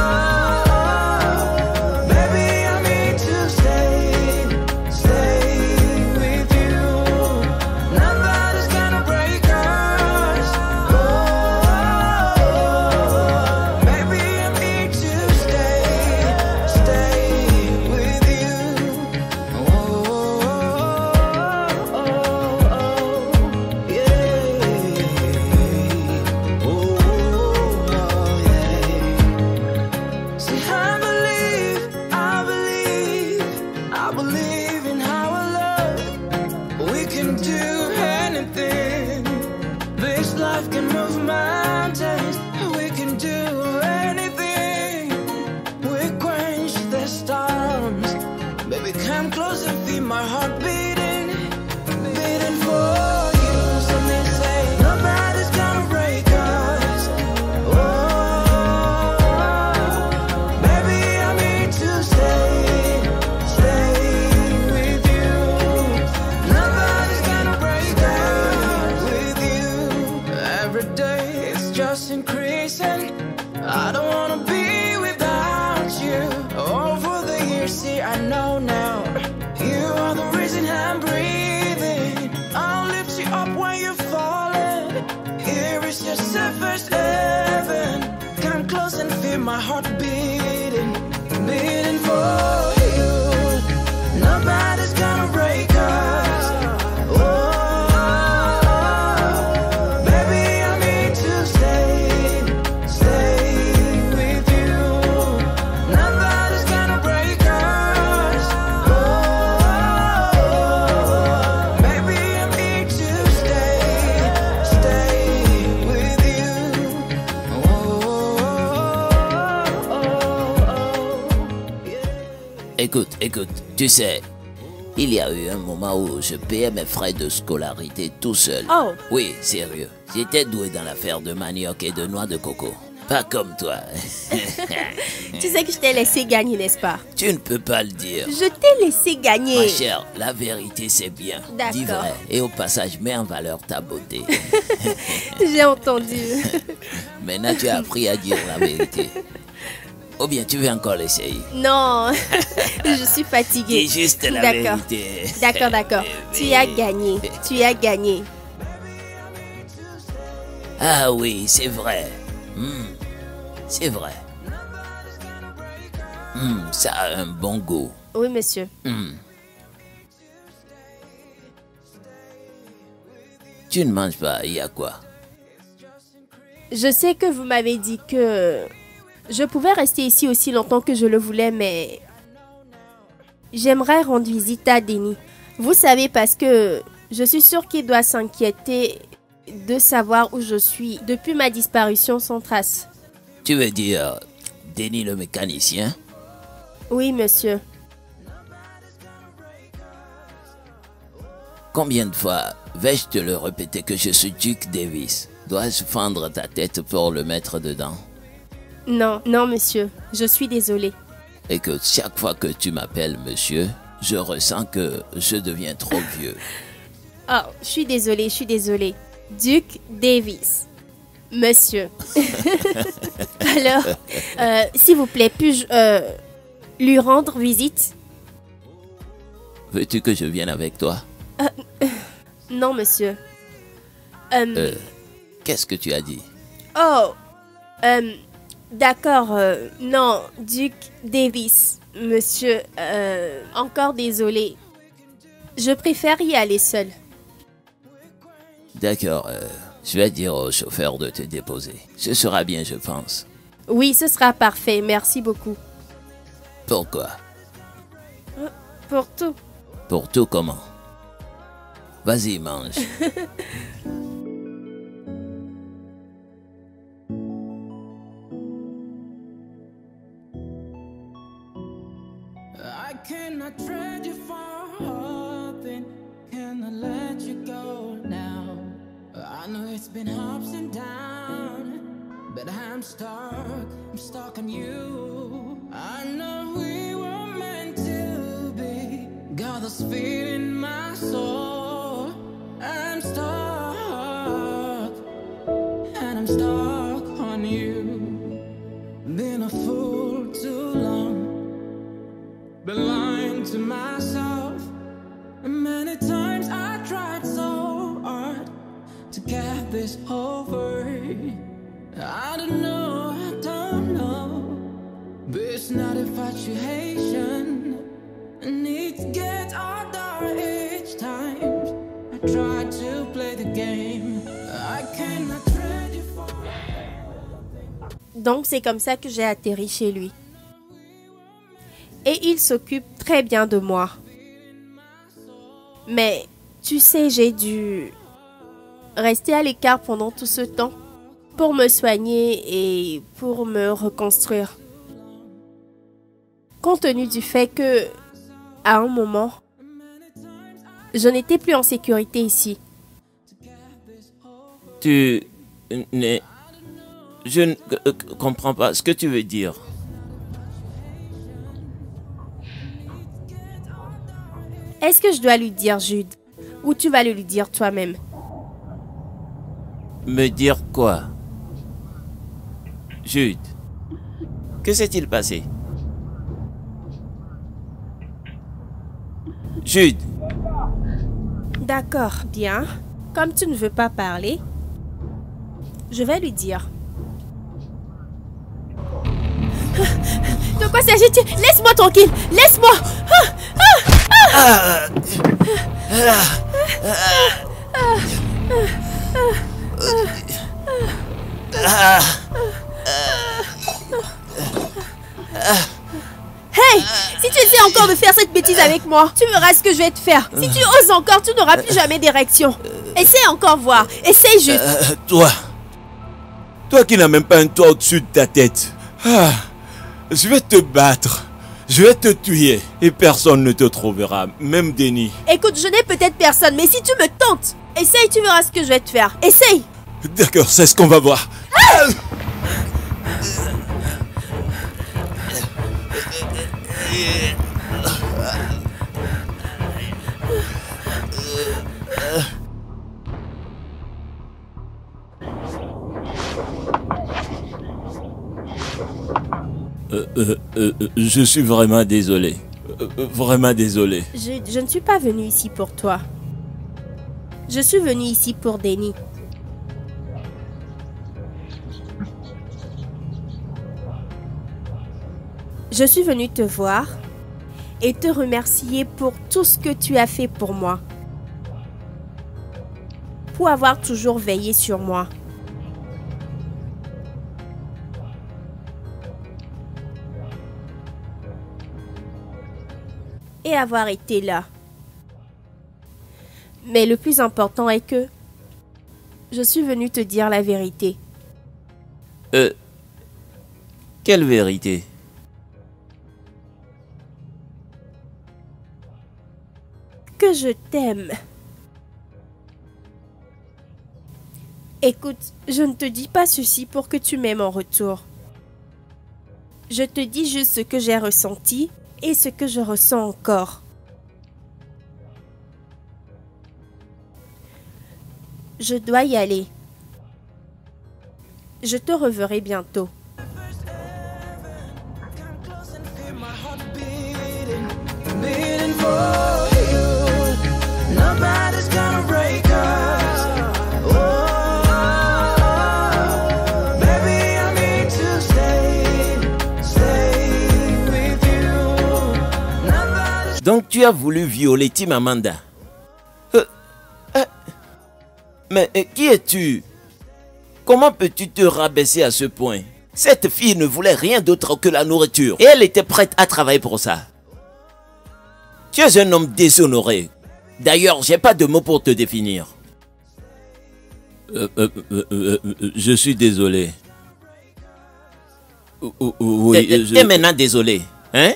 baby, I'm here to stay, stay with you. Nobody's gonna break us. Oh, baby, I'm here to stay, stay with you. Oh, oh, oh, oh. Écoute, écoute, tu sais, il y a eu un moment où je payais mes frais de scolarité tout seul. Oh. Oui, sérieux. J'étais doué dans l'affaire de manioc et de noix de coco. Pas comme toi. Tu sais que je t'ai laissé gagner, n'est-ce pas? Tu ne peux pas le dire. Je t'ai laissé gagner. Ma chère, la vérité c'est bien. D'accord. Dis vrai. Et au passage, mets en valeur ta beauté. J'ai entendu. Maintenant, tu as appris à dire la vérité. Ou bien tu veux encore l'essayer? Non, je suis fatiguée. Dis juste la D'accord. vérité. D'accord, d'accord. Tu as gagné. Tu as gagné. Ah oui, c'est vrai. Hmm, c'est vrai. Hmm, ça a un bon goût. Oui, monsieur. Hmm. Tu ne manges pas, il y a quoi? Je sais que vous m'avez dit que je pouvais rester ici aussi longtemps que je le voulais, mais j'aimerais rendre visite à Denis. Vous savez, parce que je suis sûre qu'il doit s'inquiéter de savoir où je suis depuis ma disparition sans trace. Tu veux dire Denis le mécanicien? Oui, monsieur. Combien de fois vais-je te le répéter que je suis Duke Davis? Dois-je fendre ta tête pour le mettre dedans? Non, non, monsieur. Je suis désolée. Écoute, chaque fois que tu m'appelles monsieur, je ressens que je deviens trop vieux. Oh, je suis désolée, je suis désolée. Duke Davis. Monsieur. Alors, euh, s'il vous plaît, puis-je euh, lui rendre visite? Veux-tu que je vienne avec toi? Non, monsieur. Euh, Euh, qu'est-ce que tu as dit? oh, euh, d'accord. euh, non, Duke Davis. Monsieur, euh, encore désolé. Je préfère y aller seul. D'accord, euh, je vais dire au chauffeur de te déposer. Ce sera bien, je pense. Oui, ce sera parfait. Merci beaucoup. Pourquoi? Pour tout. Pour tout comment? Vas-y, mange. I cannot trade you for nothing. Cannot let you go now. I know it's been ups and downs, but I'm stuck. I'm stuck on you. I know we were meant to be. Got this feeling in my soul. I'm stuck, and I'm stuck on you. Been a fool too long. Been lying to myself. Many times I tried so hard to get this over. I don't know, I don't know, but it's not infatuation. And it gets harder each time I try to play the game. I cannot trade you for. Donc, c'est comme ça que j'ai atterri chez lui. Et il s'occupe très bien de moi. Mais, tu sais, j'ai dû rester à l'écart pendant tout ce temps pour me soigner et pour me reconstruire. Compte tenu du fait que, à un moment, je n'étais plus en sécurité ici. Tu n'es... Je ne euh, comprends pas ce que tu veux dire. Est-ce que je dois lui dire, Jude? Ou tu vas le lui dire toi-même? Me dire quoi? Jude, que s'est-il passé? Jude, D'accord, bien. Comme tu ne veux pas parler, je vais lui dire. De quoi s'agit-il? Laisse-moi tranquille! Laisse-moi! Hey! Si tu essaies encore de faire cette bêtise avec moi, tu verras ce que je vais te faire. Si tu oses encore, tu n'auras plus jamais d'érection. Essaye encore voir. Essaye juste. euh, toi, toi qui n'as même pas un toit au-dessus de ta tête. Ah, je vais te battre. Je vais te tuer et personne ne te trouvera, même Denis. Écoute, je n'ai peut-être personne, mais si tu me tentes, essaye, tu verras ce que je vais te faire. Essaye. D'accord, c'est ce qu'on va voir. Ah! Euh, euh, euh, je suis vraiment désolé. Euh, vraiment désolé. Je, je ne suis pas venue ici pour toi. Je suis venue ici pour Denis. Je suis venue te voir et te remercier pour tout ce que tu as fait pour moi. Pour avoir toujours veillé sur moi. Et avoir été là. Mais le plus important est que je suis venue te dire la vérité. Euh... Quelle vérité? Que je t'aime. Écoute, je ne te dis pas ceci pour que tu m'aimes en retour. Je te dis juste ce que j'ai ressenti et ce que je ressens encore. Je dois y aller. Je te reverrai bientôt. Donc tu as voulu violer Tim Amanda. Euh, euh, mais euh, qui es-tu? Comment peux-tu te rabaisser à ce point? Cette fille ne voulait rien d'autre que la nourriture. Et elle était prête à travailler pour ça. Tu es un homme déshonoré. D'ailleurs, j'ai pas de mots pour te définir. Euh, euh, euh, euh, euh, je suis désolé. Euh, oui, T'es je... maintenant désolé, hein?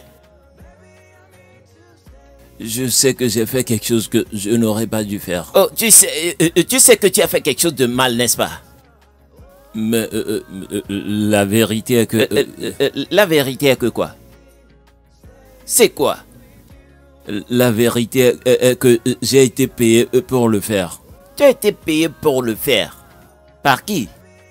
Je sais que j'ai fait quelque chose que je n'aurais pas dû faire. Oh, tu sais, euh, tu sais que tu as fait quelque chose de mal, n'est-ce pas? Mais euh, euh, la vérité est que... Euh, euh, euh, la vérité est que quoi? C'est quoi? La vérité est, est que j'ai été payé pour le faire. Tu as été payé pour le faire. Par qui?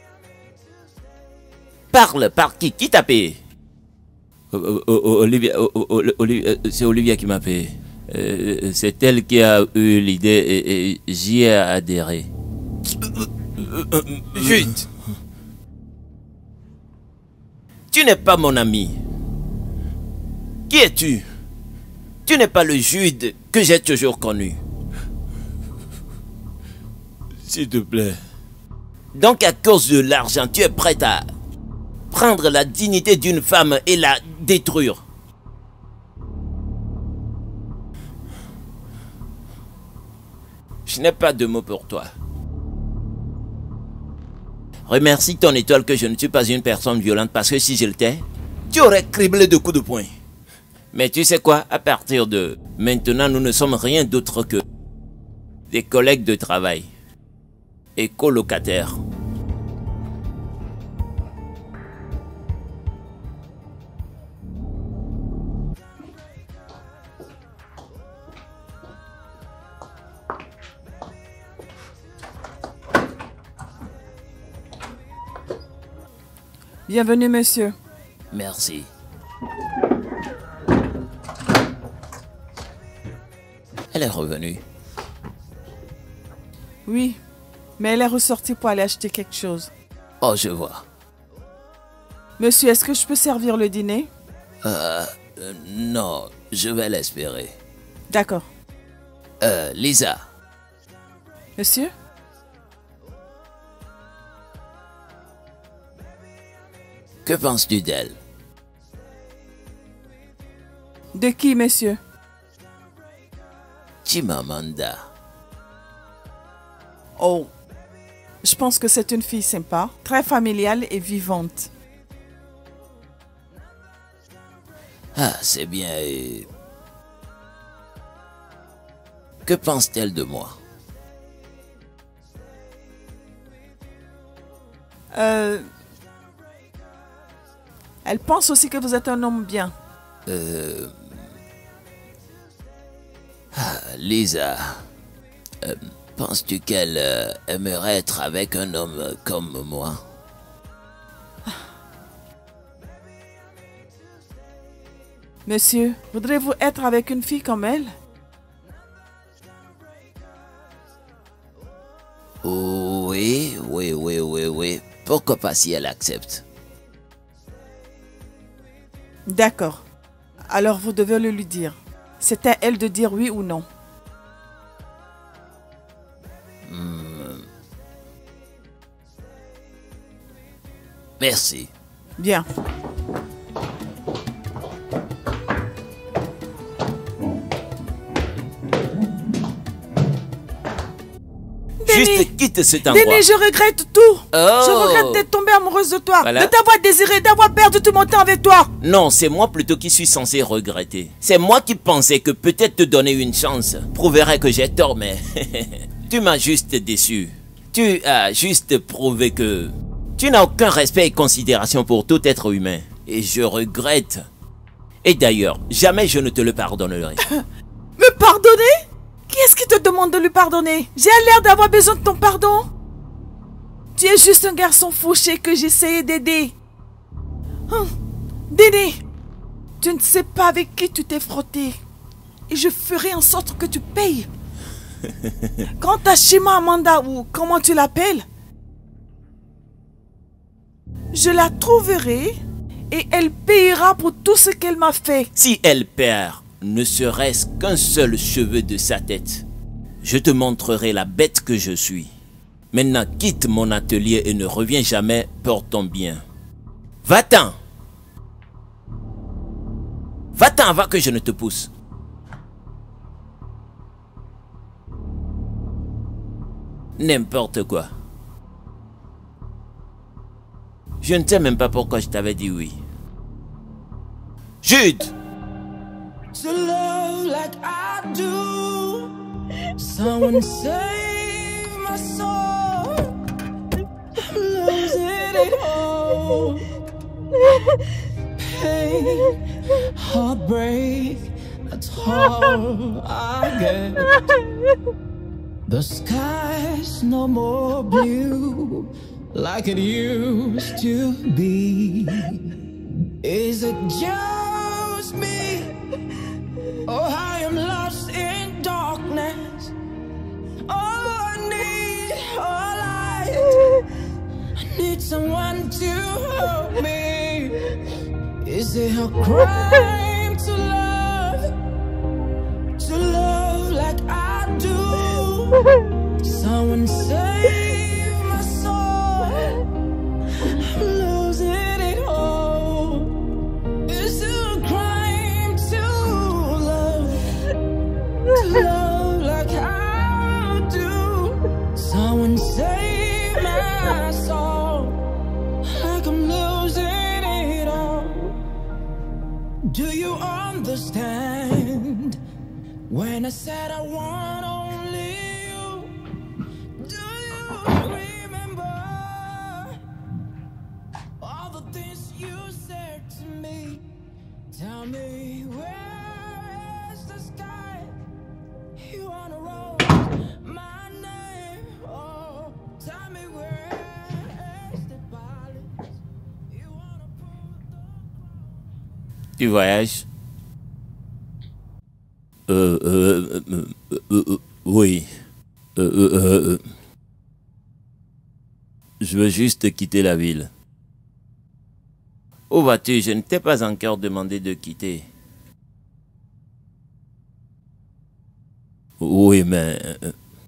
Parle, par qui? Qui t'a payé? Olivia, Olivia c'est Olivia qui m'a payé. Euh, c'est elle qui a eu l'idée et, et j'y ai adhéré. Jude, tu n'es pas mon ami. Qui es-tu? Tu n'es pas le Jude que j'ai toujours connu. S'il te plaît. Donc à cause de l'argent, tu es prêt à prendre la dignité d'une femme et la détruire. Je n'ai pas de mots pour toi. Remercie ton étoile que je ne suis pas une personne violente parce que si je l'étais, tu aurais criblé de coups de poing. Mais tu sais quoi, à partir de maintenant, nous ne sommes rien d'autre que des collègues de travail et colocataires. Bienvenue, monsieur. Merci. Elle est revenue. Oui, mais elle est ressortie pour aller acheter quelque chose. Oh, je vois. Monsieur, est-ce que je peux servir le dîner? Euh, euh, non, je vais l'espérer. D'accord. Euh, Lisa. Monsieur? Que penses-tu d'elle? De qui, monsieur? Tim Amanda. Oh, je pense que c'est une fille sympa, très familiale et vivante. Ah, c'est bien. Et... que pense-t-elle de moi? Euh... Elle pense aussi que vous êtes un homme bien. Euh... Ah, Lisa, euh, penses-tu qu'elle euh, aimerait être avec un homme comme moi? Monsieur, voudrez-vous être avec une fille comme elle? Oh, oui, oui, oui, oui, oui. Pourquoi pas si elle accepte? D'accord. Alors vous devez le lui dire. C'est à elle de dire oui ou non. Hmm. Merci. Bien. Juste quitte cet endroit. Denis, je regrette tout. Oh. Je regrette d'être tombée amoureuse de toi. Voilà. De t'avoir désiré, d'avoir perdu tout mon temps avec toi. Non, c'est moi plutôt qui suis censé regretter. C'est moi qui pensais que peut-être te donner une chance prouverait que j'ai tort, mais tu m'as juste déçu. Tu as juste prouvé que tu n'as aucun respect et considération pour tout être humain. Et je regrette. Et d'ailleurs, jamais je ne te le pardonnerai. Me pardonner? Qui est-ce qui te demande de lui pardonner? J'ai l'air d'avoir besoin de ton pardon. Tu es juste un garçon fauché que j'essayais d'aider. Hum, Denis, tu ne sais pas avec qui tu t'es frotté. Et je ferai en sorte que tu payes. Quant à Shima Amanda, ou comment tu l'appelles, je la trouverai et elle payera pour tout ce qu'elle m'a fait. Si elle perd ne serait-ce qu'un seul cheveu de sa tête, je te montrerai la bête que je suis. Maintenant, quitte mon atelier et ne reviens jamais pour ton bien. Va-t'en! Va-t'en avant que je ne te pousse. N'importe quoi. Je ne sais même pas pourquoi je t'avais dit oui. Jude! To love like I do, someone save my soul. I'm losing it all. Pain, heartbreak, that's all I get. The sky's no more blue like it used to be. Is it just me? Oh, I am lost in darkness. Oh, I need a light. I need someone to help me. Is it a crime to love? To love like I do? Someone save my soul. I'm losing it all. Is it a crime to love? To love like I do? Someone save my soul. Like I'm losing it all. Do you understand when I said I want only you? Do you remember all the things you said to me? Tell me where is the sky? You wanna roll my name? Oh, tell me where is the balance? You wanna put the Tu voyages? Euh, euh, euh, euh, euh, oui. Euh, euh, euh, euh. Je veux juste quitter la ville. Où vas-tu? Je ne t'ai pas encore demandé de quitter. Oui, mais... euh,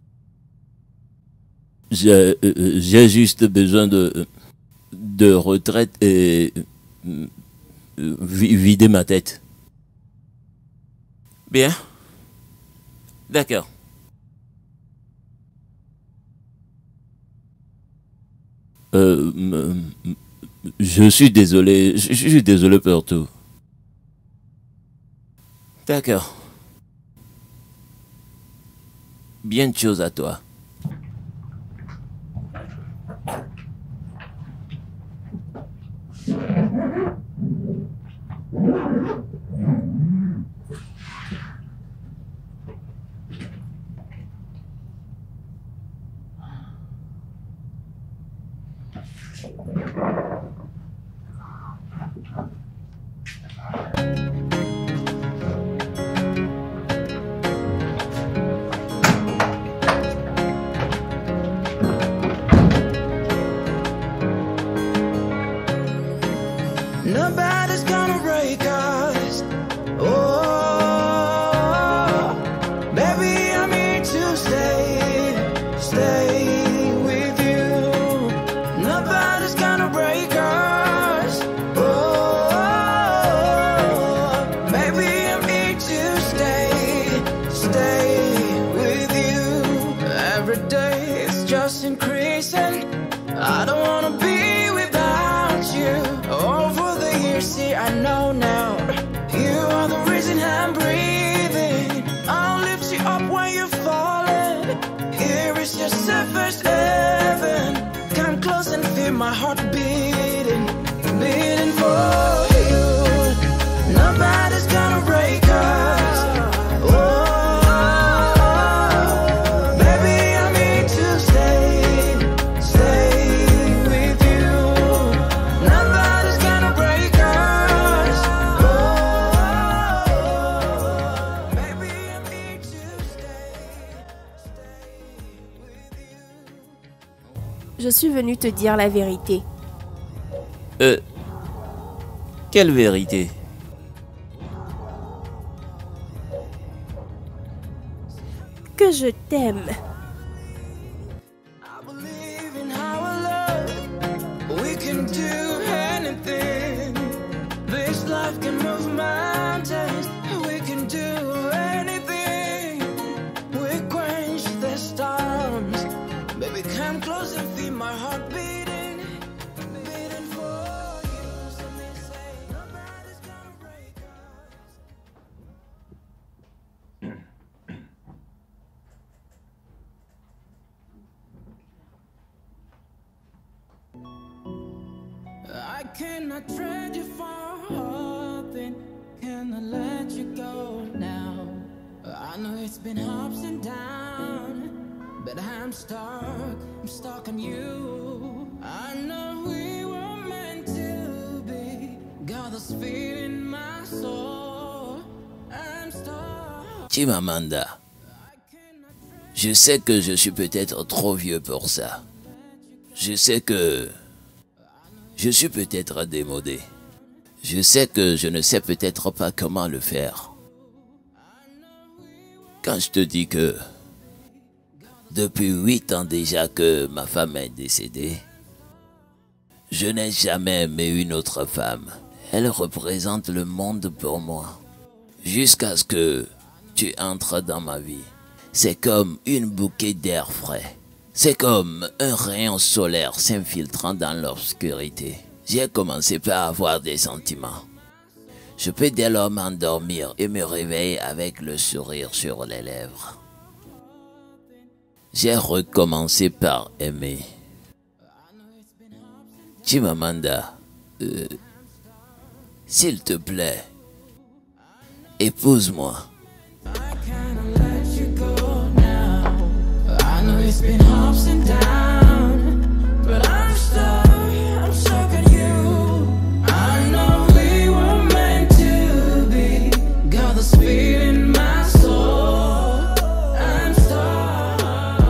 J'ai euh, j'ai juste besoin de, de retraite et euh, vi- vider ma tête. Bien. D'accord. Euh, m- m- je suis désolé, je je suis désolé pour tout. D'accord. Bien de choses à toi. Nobody's gonna break us. Oh, baby, I'm here to stay, stay with you. Nobody's gonna break us. Oh, baby, I'm here to stay, stay with you. Every day it's just increasing. I don't wanna be without you. Over the years, see, I know now. You are the reason I'm breathing. I'll lift you up when you're falling. Here is your safest heaven. Come close and feel my heart beating, beating for you. Nobody's gonna break us. Oh, baby, I'm here to stay, stay with you. Nobody's gonna break us. Oh, baby, I'm here to stay, stay with you. Je suis venue te dire la vérité. Euh... Quelle vérité? Que je t'aime. I believe in our love. We can do anything. This life can move mountains. We can do anything. We quench the storms. Baby, come close and feel my heart beating, beating for you. So they say nobody's gonna break us. I cannot trade you for nothing. Cannot let you go now. I know it's been ups and downs, but I'm stuck. I'm stuck on you. I know we were meant to be. Got this feeling in my soul. I'm stuck. Chimamanda, je sais que je suis peut-être trop vieux pour ça. Je sais que je suis peut-être démodé. Je sais que je ne sais peut-être pas comment le faire. Quand je te dis que depuis huit ans déjà que ma femme est décédée, je n'ai jamais aimé une autre femme. Elle représente le monde pour moi. Jusqu'à ce que tu entres dans ma vie. C'est comme une bouquée d'air frais. C'est comme un rayon solaire s'infiltrant dans l'obscurité. J'ai commencé par avoir des sentiments. Je peux dès lors m'endormir et me réveiller avec le sourire sur les lèvres. J'ai recommencé par aimer. Chimamanda, euh, s'il te plaît, épouse-moi. I know it's been ups and downs, but I'm stuck, I'm stuck on you. I know we were meant to be. Got this feeling in my soul. I'm stuck,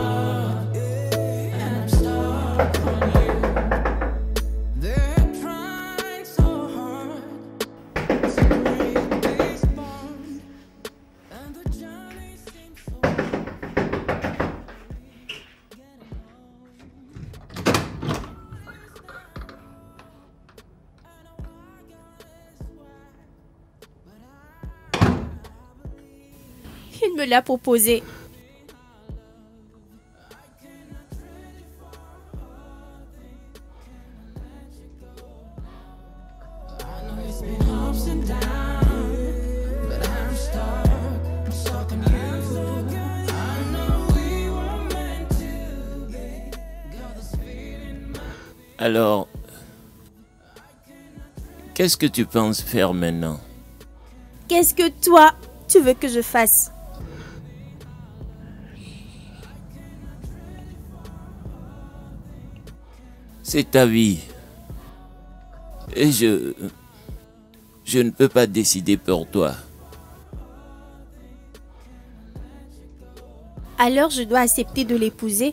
and I'm stuck on you. They're trying so hard to break this bond, and the journey seems so Il me l'a proposé. It's been ups and downs, but I'm stuck. Alors, qu'est-ce que tu penses faire maintenant? Qu'est-ce que toi, tu veux que je fasse? C'est ta vie. Et je... Je ne peux pas décider pour toi. Alors je dois accepter de l'épouser?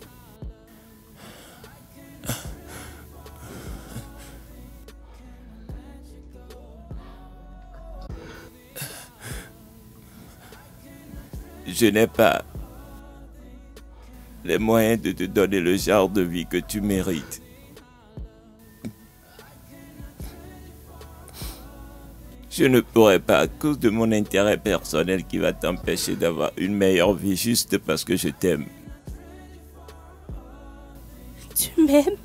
Je n'ai pas les moyens de te donner le genre de vie que tu mérites. Je ne pourrais pas à cause de mon intérêt personnel qui va t'empêcher d'avoir une meilleure vie juste parce que je t'aime. Tu m'aimes?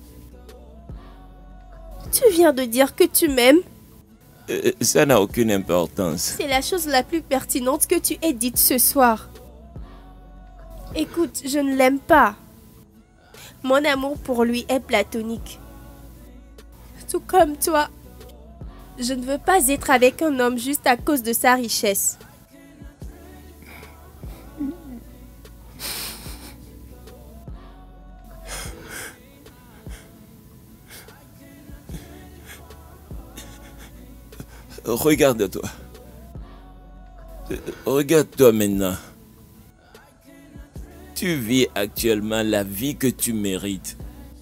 Tu viens de dire que tu m'aimes? Euh, ça n'a aucune importance. C'est la chose la plus pertinente que tu aies dite ce soir. Écoute, je ne l'aime pas. Mon amour pour lui est platonique. Tout comme toi. Je ne veux pas être avec un homme juste à cause de sa richesse. Regarde-toi. Regarde-toi maintenant. Tu vis actuellement la vie que tu mérites.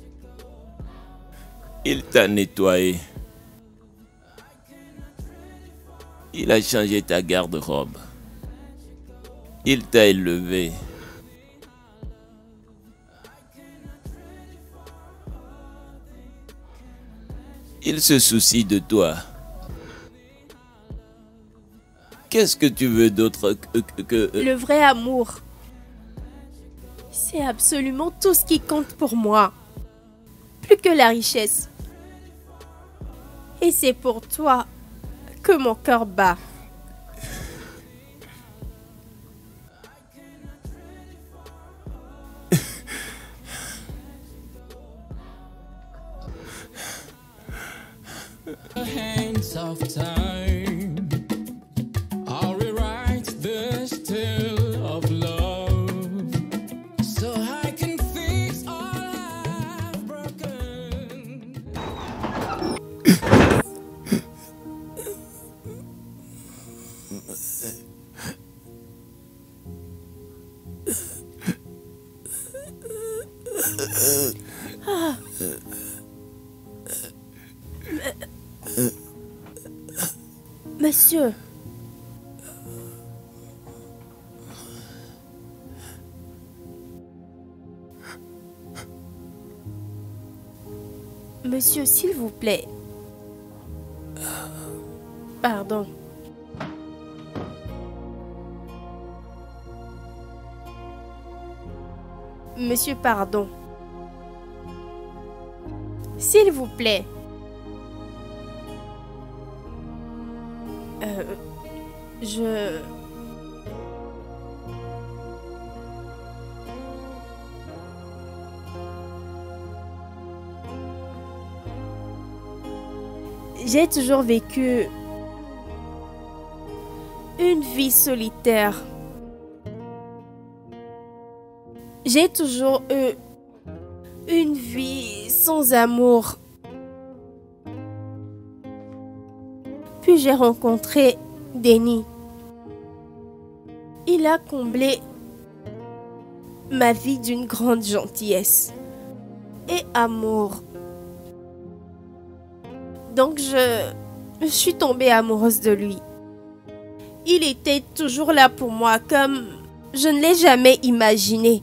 Il t'a nettoyé. Il a changé ta garde-robe. Il t'a élevé. Il se soucie de toi. Qu'est-ce que tu veux d'autre que, que, que... Le vrai amour. C'est absolument tout ce qui compte pour moi. Plus que la richesse. Et c'est pour toi que mon cœur bat. Hands of time, I'll rewrite this tale of love, so I can fix all I've broken. Monsieur. Monsieur, s'il vous plaît. Pardon. Monsieur, pardon. S'il vous plaît. Euh, je... J'ai toujours vécu une vie solitaire. J'ai toujours eu une vie sans amour. Puis j'ai rencontré Denis. Il a comblé ma vie d'une grande gentillesse et amour. Donc je, je suis tombée amoureuse de lui. Il était toujours là pour moi comme je ne l'ai jamais imaginé.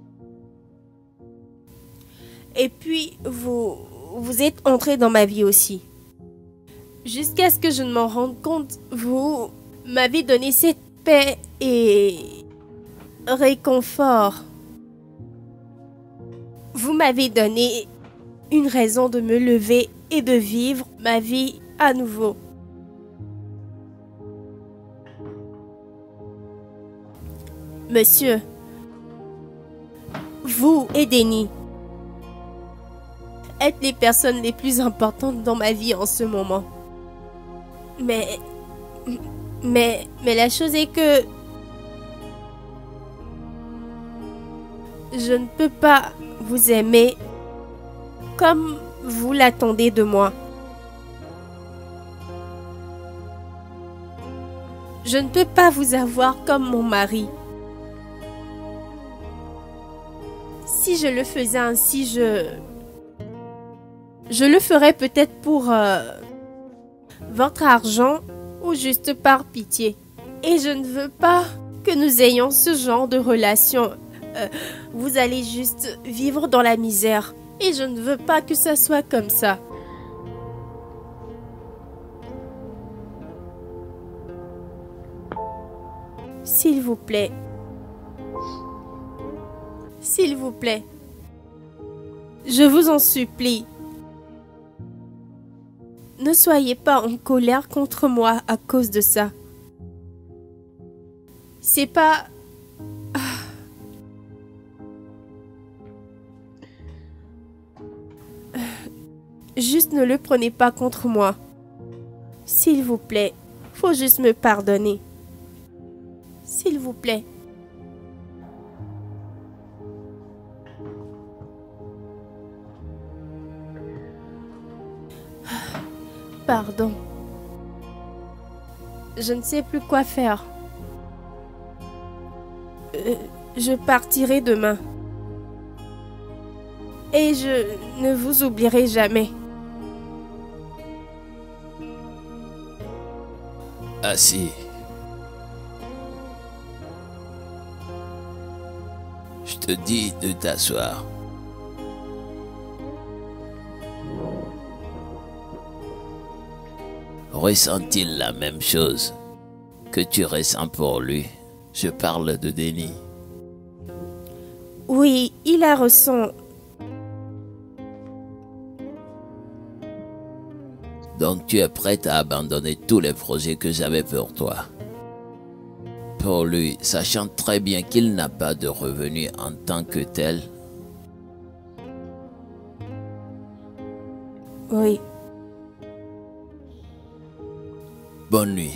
Et puis vous, vous êtes entré dans ma vie aussi. Jusqu'à ce que je ne m'en rende compte, vous m'avez donné cette paix et réconfort. Vous m'avez donné une raison de me lever et de vivre ma vie à nouveau. Monsieur, vous et Denis, être les personnes les plus importantes dans ma vie en ce moment. Mais... Mais... Mais la chose est que... Je ne peux pas vous aimer comme vous l'attendez de moi. Je ne peux pas vous avoir comme mon mari. Si je le faisais ainsi, je... Je le ferais peut-être pour... Euh, votre argent ou juste par pitié. Et je ne veux pas que nous ayons ce genre de relation. Euh, vous allez juste vivre dans la misère. Et je ne veux pas que ça soit comme ça. S'il vous plaît. S'il vous plaît. Je vous en supplie. Ne soyez pas en colère contre moi à cause de ça. C'est pas... Juste ne le prenez pas contre moi. S'il vous plaît, faut juste me pardonner. S'il vous plaît. Pardon. Je ne sais plus quoi faire. Euh, je partirai demain. Et je ne vous oublierai jamais. Assis. Je te dis de t'asseoir. Ressent-il la même chose que tu ressens pour lui? Je parle de Denis. Oui, il la ressent. Donc tu es prête à abandonner tous les projets que j'avais pour toi. Pour lui, sachant très bien qu'il n'a pas de revenus en tant que tel. Oui. Bonne nuit.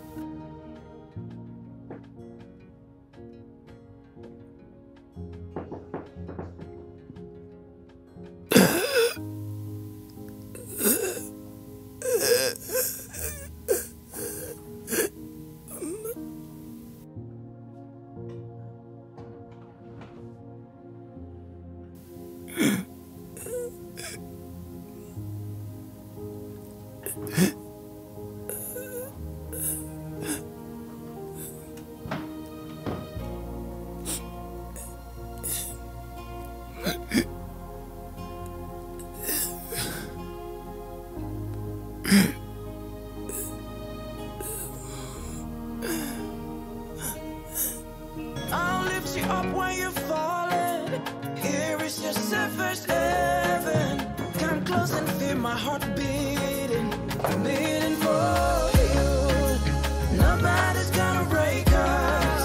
I'll lift you up when you're falling. Here is your surface heaven. Come close and feel my heart beating, beating for you. Nobody's gonna break us.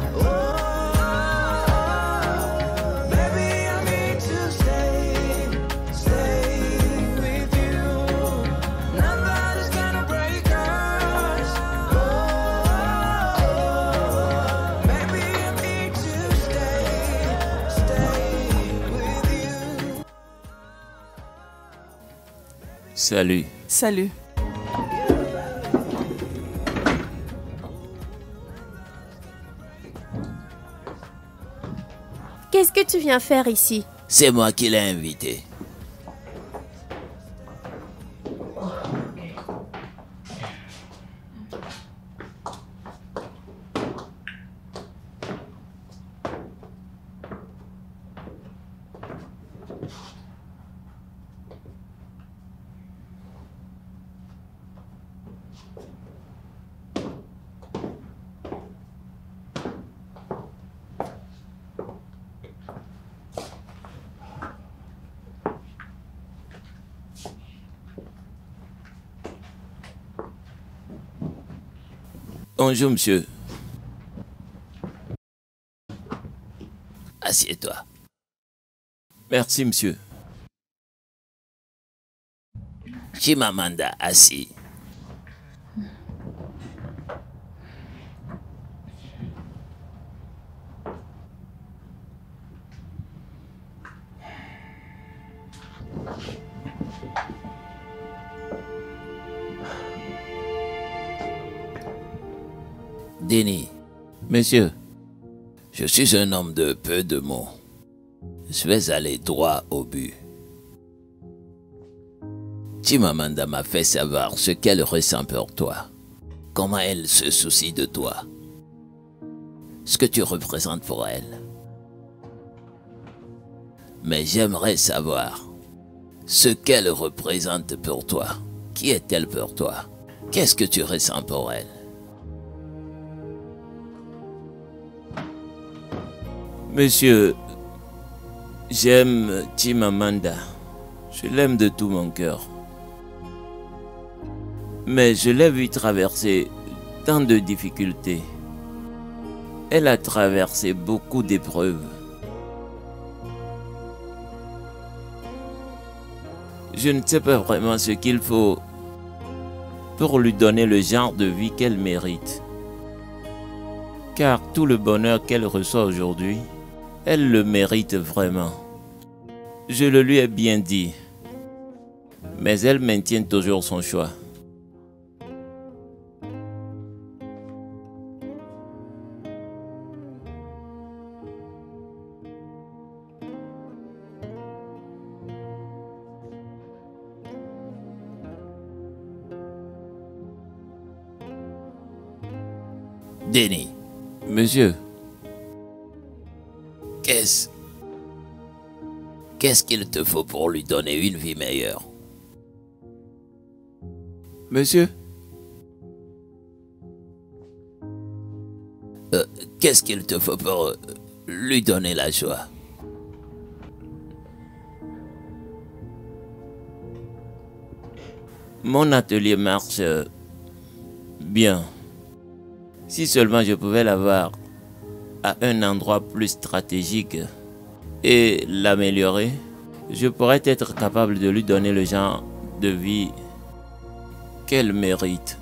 Oh, baby, I'm here to stay, stay with you. Nobody's gonna break us. Oh, baby, I'm here to stay, stay with you. Salut. Salut. Qu'est-ce que tu viens faire ici? C'est moi qui l'ai invité. Bonjour, monsieur. Assieds-toi. Merci, monsieur. Chimamanda, assis. Denny, Monsieur, je suis un homme de peu de mots. Je vais aller droit au but. Chimamanda m'a fait savoir ce qu'elle ressent pour toi, comment elle se soucie de toi, ce que tu représentes pour elle. Mais j'aimerais savoir ce qu'elle représente pour toi. Qui est-elle pour toi? Qu'est-ce que tu ressens pour elle? Monsieur, j'aime Chimamanda. Je l'aime de tout mon cœur. Mais je l'ai vu traverser tant de difficultés. Elle a traversé beaucoup d'épreuves. Je ne sais pas vraiment ce qu'il faut pour lui donner le genre de vie qu'elle mérite. Car tout le bonheur qu'elle reçoit aujourd'hui, elle le mérite vraiment. Je le lui ai bien dit. Mais elle maintient toujours son choix. Denny, Monsieur, qu'est-ce qu'est-ce qu'il te faut pour lui donner une vie meilleure? monsieur, Euh, qu'est-ce qu'il te faut pour euh, lui donner la joie? mon atelier marche euh, bien. Si seulement je pouvais l'avoir à un endroit plus stratégique et l'améliorer, je pourrais être capable de lui donner le genre de vie qu'elle mérite.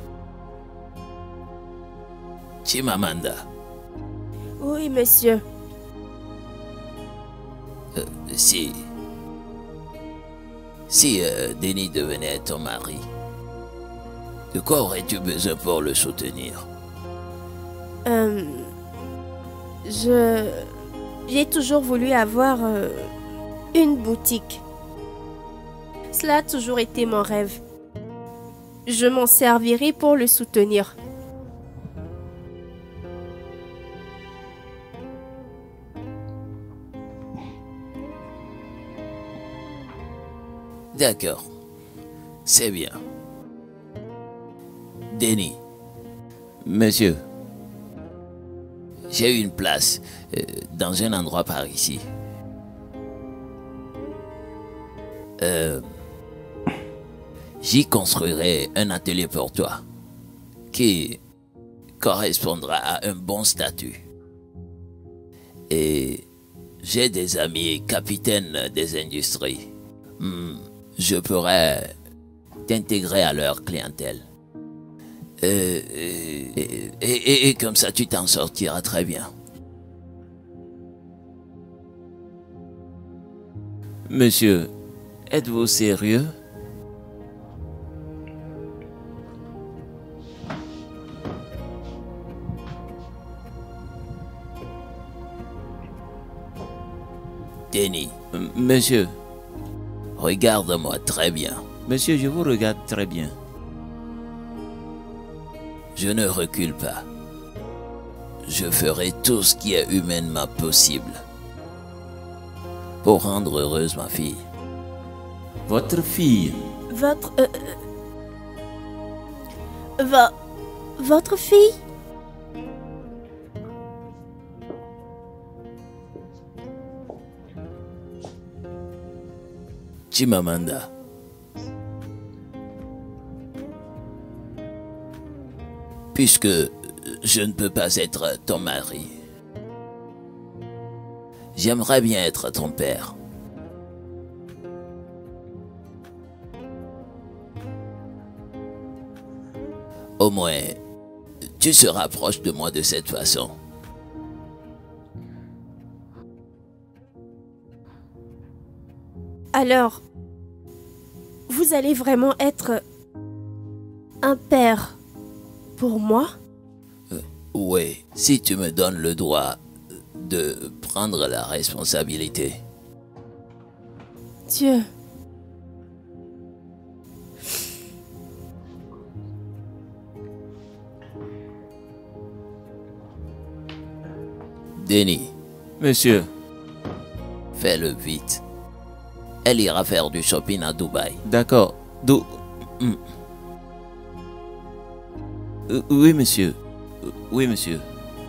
Chimamanda, Oui, monsieur. euh, si... Si euh, Denny devenait ton mari, de quoi aurais-tu besoin pour le soutenir? Euh, je... J'ai toujours voulu avoir euh, une boutique. Cela a toujours été mon rêve. Je m'en servirai pour le soutenir. D'accord, c'est bien. Denny, Monsieur, j'ai une place euh, dans un endroit par ici. Euh, J'y construirai un atelier pour toi qui correspondra à un bon statut. Et j'ai des amis capitaines des industries. Hmm, je pourrais t'intégrer à leur clientèle. Euh, et, et- et- et comme ça, tu t'en sortiras très bien. monsieur, êtes-vous sérieux? Denny, M- Monsieur, regarde-moi très bien. monsieur, je vous regarde très bien. Je ne recule pas. Je ferai tout ce qui est humainement possible pour rendre heureuse ma fille. Votre fille, Votre... euh, euh, vo- votre fille? Chimamanda, puisque je ne peux pas être ton mari, j'aimerais bien être ton père. Au moins, tu seras proche de moi de cette façon. Alors, vous allez vraiment être un père pour moi? Euh, oui, si tu me donnes le droit de prendre la responsabilité. Dieu. Denis, Monsieur, fais-le vite. Elle ira faire du shopping à Dubaï. d'accord. Do... Hmm. Euh, Oui, monsieur. Euh, Oui, monsieur.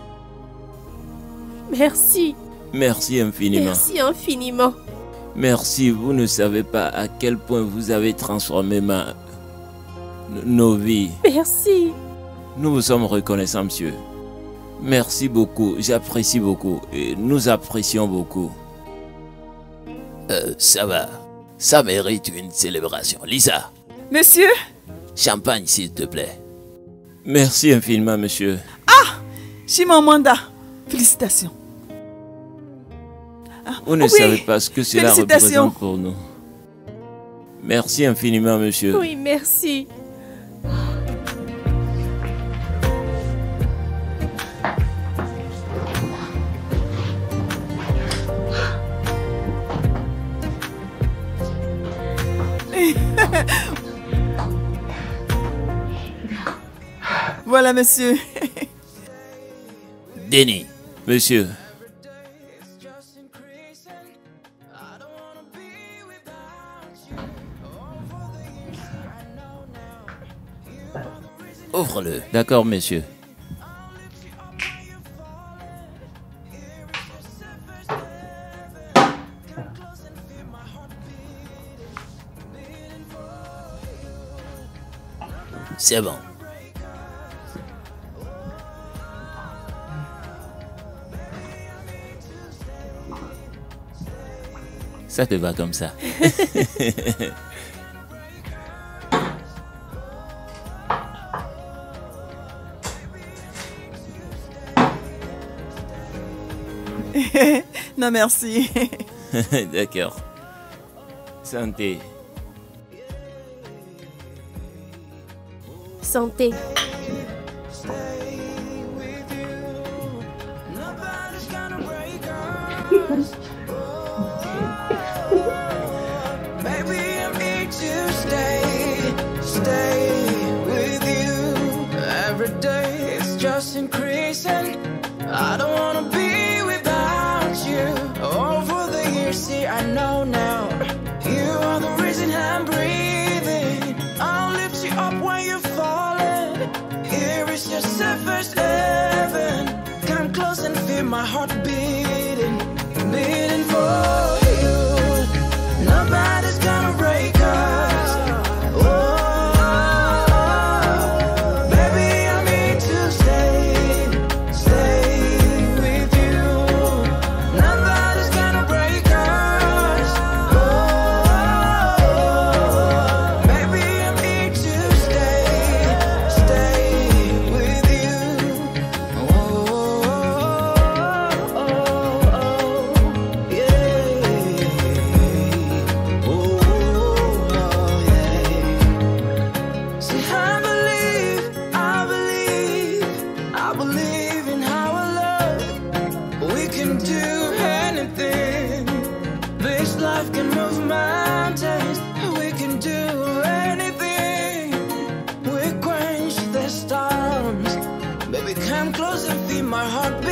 Merci. Merci infiniment. Merci infiniment. Merci, vous ne savez pas à quel point vous avez transformé ma... n- nos vies. Merci. Nous vous sommes reconnaissants, monsieur. Merci beaucoup, j'apprécie beaucoup et nous apprécions beaucoup. Euh, ça va. Ça mérite une célébration. Lisa, Monsieur, champagne s'il te plaît. Merci infiniment, monsieur. Chimamanda, félicitations. Ah, Vous ne oui, savez pas ce que cela félicitations. représente pour nous. Merci infiniment, monsieur. Oui, merci. Voilà, monsieur. Denis, Monsieur, ouvre-le. d'accord, monsieur. C'est bon. Ça te va comme ça. Non, merci. D'accord. Santé. Santé. Nobody's gonna break us. Baby, I'm here to stay, stay with you. Every day it's just increasing. I don't wanna be without you. Over the years, see, I know now. You are the reason I'm breathing. I'll lift you up when you're falling. Here is your safest heaven. Come close and feel my heart beating, beating for you. Nobody's gonna break us. Oh, baby, I'm here to stay, stay with you. Nobody's gonna break us. Oh, baby, I'm here to stay, stay with you. Oh, oh, oh, yeah. Oh, yeah. See, I believe, I believe, I believe in our love. We can do anything. This life can move mountains. We can do anything. We quench the storms. Baby, come close and feel my heart beat.